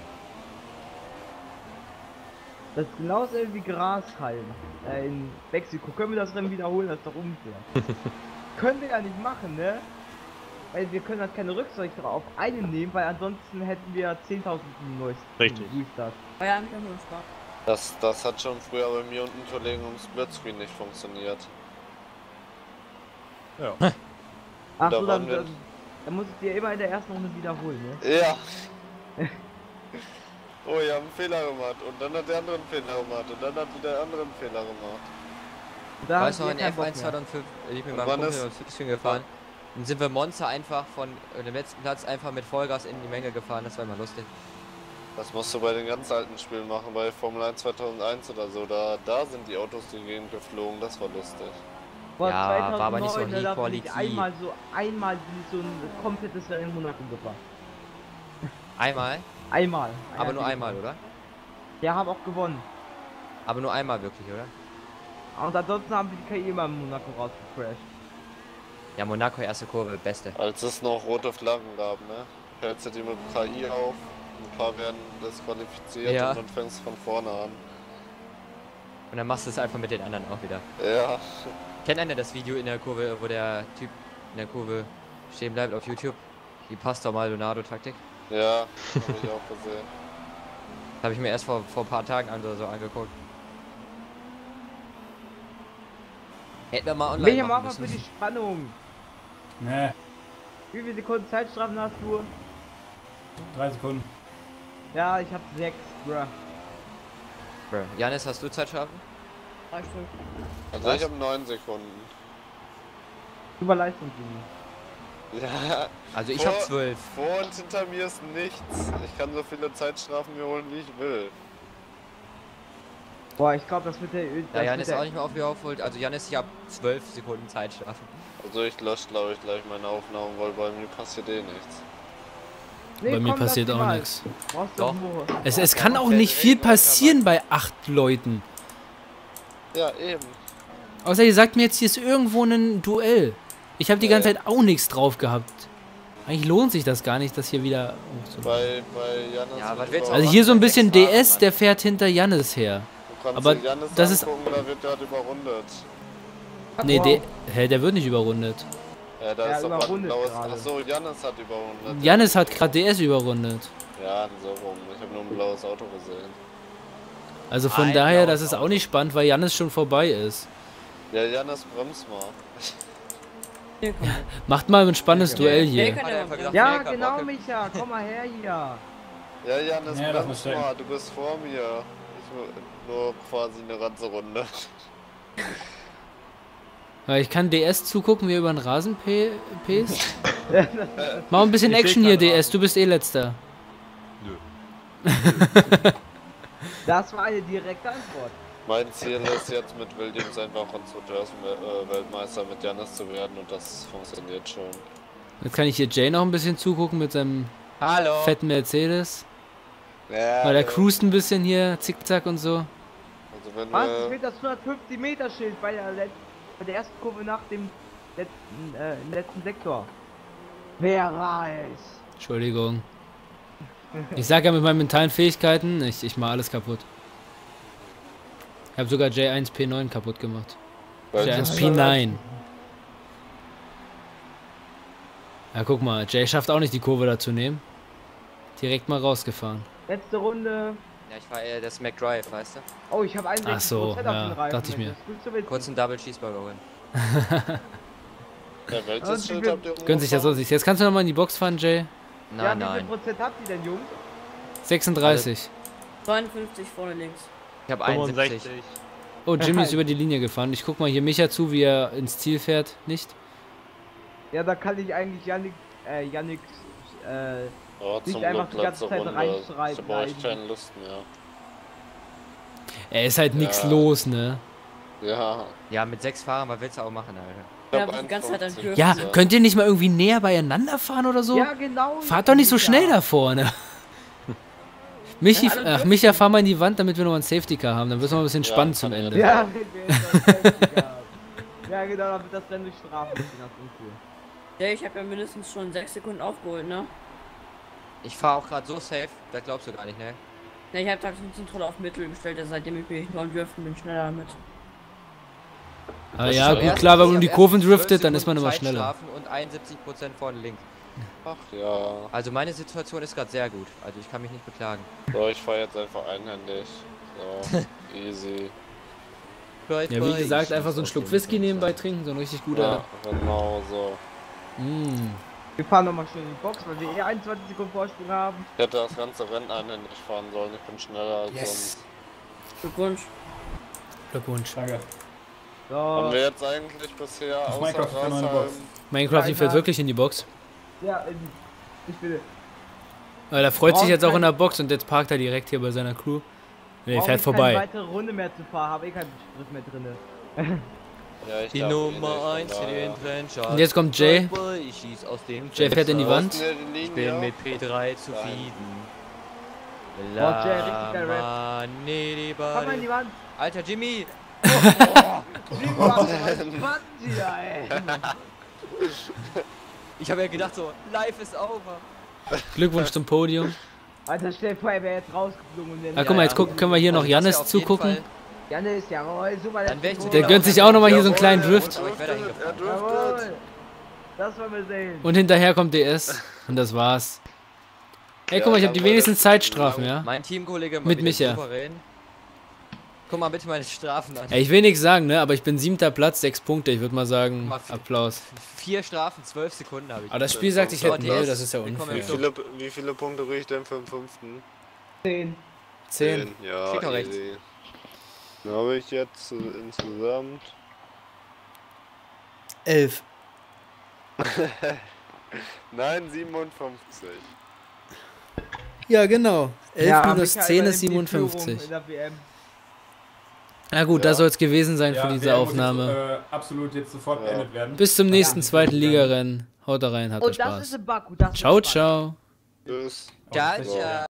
Das ist genauso wie Grashalm. Äh, in Mexiko. Können wir das Rennen wiederholen? Das ist doch unfair. Können wir ja nicht machen, ne? Weil wir können halt keine Rücksicht auf einen nehmen, weil ansonsten hätten wir zehntausend neues. Richtig. War ja eigentlich auch nur ein Spaß. das, das hat schon früher bei mir und einem Kollegen im Splitscreen nicht funktioniert. Ja. Ach Da so, waren dann, wir- dann, dann muss ich dir immer in der ersten Runde wiederholen, ne? Ja. Oh, ihr habt einen Fehler gemacht und dann hat der andere einen Fehler gemacht und dann hat wieder der andere einen Fehler gemacht. Da Weißt du, habt in ihr keinen F Bock eins mehr. zweitausendfünf, ich bin Und mit wann meinem ist- Kumpel aufs Fixing gefahren. Dann sind wir Monster einfach von äh, dem letzten Platz einfach mit Vollgas in die Menge gefahren, das war immer lustig. Das musst du bei den ganz alten Spielen machen, bei Formel eins zweitausendeins oder so. Da, da sind die Autos die Gegend geflogen, das war lustig. Boah, Ja, war aber nicht so zweitausendneun, da bin ich High-Quality. einmal so, einmal so ein komplettes Rennen in Monaco gefahren. Einmal, Einmal. aber nur einmal, oder? Ja, haben auch gewonnen. Aber nur einmal wirklich, oder? Und ansonsten haben wir die K I immer in Monaco rausgecrashed. Ja, Monaco erste Kurve, beste. Als es noch rote Flaggen gab, ne? Hältst du die mit K I auf? Ein paar werden disqualifiziert Ja. und dann fängst du von vorne an. Und dann machst du es einfach mit den anderen auch wieder. Ja. Kennt einer das Video in der Kurve, wo der Typ in der Kurve stehen bleibt auf YouTube? Die Pastor Maldonado-Taktik. Ja, hab ich auch gesehen. Habe ich mir erst vor, vor ein paar Tagen an, so, so angeguckt. Hätten wir mal online Welche machen machen wir für müssen. die Spannung? Nee, Wie viele Sekunden Zeitstrafen hast du? drei Sekunden. Ja, ich hab sechs, bruh. Bro. Janis, hast du Zeitstrafen? Drei Stück. Also Was? ich habe neun Sekunden. Super Leistung, Jimmy. Ja, Also ich Vor- hab zwölf. vor und hinter mir ist nichts. Ich kann so viele Zeitstrafen mir holen, wie ich will. Boah, ich glaube, das wird der. Ja, das Janis wird auch der- nicht mehr aufgeholt. Also Janis, ich hab zwölf Sekunden Zeitstrafen. Also ich lösche glaube ich gleich meine Aufnahmen, weil bei mir passiert eh nichts. Nee, Bei mir komm, lass passiert die auch mal. nichts. Brauchst du Doch. nur. Es, Ja, es der kann macht auch fällt nicht viel direkt weiter, passieren bei acht Leuten. Ja, eben. Außer ihr sagt mir jetzt, hier ist irgendwo ein Duell. Ich habe die ganze Nee. Zeit auch nichts drauf gehabt. Eigentlich lohnt sich das gar nicht, dass hier wieder... Oh, so. Bei, bei Janis. Ja, was wird willst du Also über- hier so ein bisschen Sechs Fahren, D S, Mann. der fährt hinter Jannis her. Du kannst aber dir Janis das ist- angucken, da wird der überrundet. Nee, Wow. der, hä, der wird nicht überrundet. Ja, da Ja, ist doch was überrundet blaues. gerade. Achso, Janis hat überrundet. Jannis hat gerade D S überrundet. Ja, so rum. Ich habe nur ein blaues Auto gesehen. Also von Ein daher, blaues das ist Auto. auch nicht spannend, weil Jannis schon vorbei ist. Ja, Janis, bremst mal. Hier, komm. Macht mal ein spannendes Ja. Duell Ja, hier. kann Hat er ja einfach mal gesagt, Ja, nee, kein genau, Bock. Micha, komm mal her hier. Ja, Janis, Ja, lass mal bremst stecken. mal. Du bist vor mir. Ich nur- nur quasi eine ganze Runde. Ja, ich kann D S zugucken, wie er über den Rasen pe- pest. Mach ein bisschen Ich seh Action hier, keinen D S, du bist eh letzter. Das war eine direkte Antwort. Mein Ziel ist jetzt mit Williams einfach Konstrukteursweltmeister mit Janis zu werden und das funktioniert schon. Jetzt kann ich hier Jay noch ein bisschen zugucken mit seinem Hallo. fetten Mercedes. Ja, Weil der äh, cruist ein bisschen hier, zickzack und so. Also wenn Was? wir, Ich will das hundertfünfzig Meter Schild bei der, Let bei der ersten Kurve nach dem letzten, äh, im letzten Sektor. Wer weiß? Entschuldigung. Ich sag ja mit meinen mentalen Fähigkeiten, ich, ich mach alles kaputt. Ich habe sogar J eins P neun kaputt gemacht. weil J eins P neun. Ja, guck mal, Jay schafft auch nicht die Kurve da zu nehmen. Direkt mal rausgefahren. Letzte Runde. Ja, ich war eher das McDrive, weißt du? Oh, ich habe einundsechzig Ach so, Prozent auf ja, den Reifen. dachte ich mir. Das ist gut zu wissen. Kurz einen Double Cheeseburger holen. der Weltschild Und habt ihr Gönnt sich das sonst nicht. Jetzt kannst du noch mal in die Box fahren, Jay. Ja, Nein, wie viel nein. Prozent habt ihr denn, Jungs? sechsunddreißig. zweiundfünfzig vorne links. Ich hab einundsiebzig. fünfundsechzig. Oh, Jimmy ist über die Linie gefahren. Ich guck mal hier Micha zu, wie er ins Ziel fährt. Nicht? Ja, da kann ich eigentlich Yannick, äh, Yannick, äh, Ja, Nicht zum einfach Glück die ganze letzte Zeit Runde. reinschreien Ich hab euch bleiben. keine Lust mehr. Er ist halt nix Ja. los, ne? Ja. Ja, mit sechs Fahrern, was willst du auch machen, Alter? Ich Ja, hab die ganze Zeit am einundfünfzig. Dürfen. Ja, Ja. könnt ihr nicht mal irgendwie näher beieinander fahren oder so? ja, genau. Fahrt doch nicht so Micha. schnell da vorne. Michi, Ja, alle ach, Micha, fahr mal in die Wand, damit wir noch ein Safety Car haben. Dann wird es mal ein bisschen Ja, spannend zum kann Ende. ich. Ja, wenn wir jetzt noch Safety haben. Ja, genau, dann wird das Rennen durch Strafen ziehen, das ist uncool. Ja, ich habe ja mindestens schon sechs Sekunden aufgeholt, ne? Ich fahre auch gerade so safe, das glaubst du gar nicht, ne? Ja, ich habe Traktionskontrolle auf Mittel gestellt, ja, seitdem ich mich nur am Dürfen bin, schneller damit. Aber Das ja, ist gut, erst- klar, wenn man um Ich die hab Kurven erst zwölf driftet, dann ist man Sekunden immer schneller. Zeitstrafen Und einundsiebzig Prozent vorne links. Ach ja. Also meine Situation ist gerade sehr gut. Also ich kann mich nicht beklagen. So, ich fahr jetzt einfach einhändig. So, easy. Ja, wie gesagt, einfach so einen Schluck Whisky nebenbei trinken, so ein richtig guter. Ja, genau so. Mm. Wir fahren nochmal schnell in die Box, weil wir eh einundzwanzig Sekunden Vorsprung haben. Ich hätte das ganze Rennen einhändig fahren sollen. Ich bin schneller als sonst. Glückwunsch. Glückwunsch. Danke. Haben So, wir jetzt eigentlich bisher Auf außer Minecraft für meine Grashalm... Box. Minecraft, die fährt Alter. wirklich in die Box. ja, in, ich bin. Weil er freut sich Braucht jetzt auch kein- in der Box und jetzt parkt er direkt hier bei seiner Crew. Nee, brauch fährt ich keine vorbei. weitere Runde mehr zu fahren, habe eh keinen Sprit mehr drinne. Ja, ich Die darf eh Nummer nicht, von eins in daher. den Trendcharts. Und jetzt kommt Jay. Ich schieß aus dem Jay fährt in die Wo ist Wand. denn hier die Ich bin Linie? mit P drei zufrieden. Boah, Jay, richtig geil, Rap. Mann, nee, die Komm mal in die Wand. Alter Jimmy! Sieben Mann, Mann, hier, ey. Ich habe ja gedacht so, life is over. Glückwunsch zum Podium. Alter, stell dir vor, er wäre jetzt rausgeflogen und Ah, guck mal, jetzt gucken, können wir hier noch Also das wär Jannis auf jeden zugucken. Fall- Janis, jawohl, super. Dann wär ich zu Der dir gönnt sich auch nochmal hier so einen kleinen Jawohl, Drift. er Aber ich wär da driftet, er hingefahren. driftet. Jawohl. Das wollen wir sehen. Und hinterher kommt D S. Und das war's. Ey, Ja, guck mal, ich habe dann die war wenigsten das- Zeitstrafen, ja? Mein Teamkollege mal Mit wieder Micha. souverän. Guck mal bitte meine Strafen an. Ey, ich will nichts sagen, ne? Aber ich bin siebter Platz, sechs Punkte. Ich würde mal sagen, Mach viel. Applaus. Vier Strafen, zwölf Sekunden habe ich. Aber das Spiel sagt, ich hätte Aber null, DS, das ist ja wir kommen Wie unfair. jetzt viele, wie viele Punkte kriege ich denn für den fünften? Zehn. Zehn. Ja, Steht doch easy. Dann habe ich jetzt äh, insgesamt. Elf. Nein, siebenundfünfzig. Ja, genau. elf Ja, minus Michael zehn ist übernimmt die Führung siebenundfünfzig. in der W M. Na gut, Ja. das soll es gewesen sein Ja, für diese W M muss Aufnahme. Jetzt, äh, absolut jetzt sofort Ja. beendet werden. Bis zum nächsten Ja. zweiten Ligarennen. Haut da rein, habt Und das ist Spaß. in Baku. Das Ciao, wird spannend. ciao. Tschüss. Ciao, So. ciao.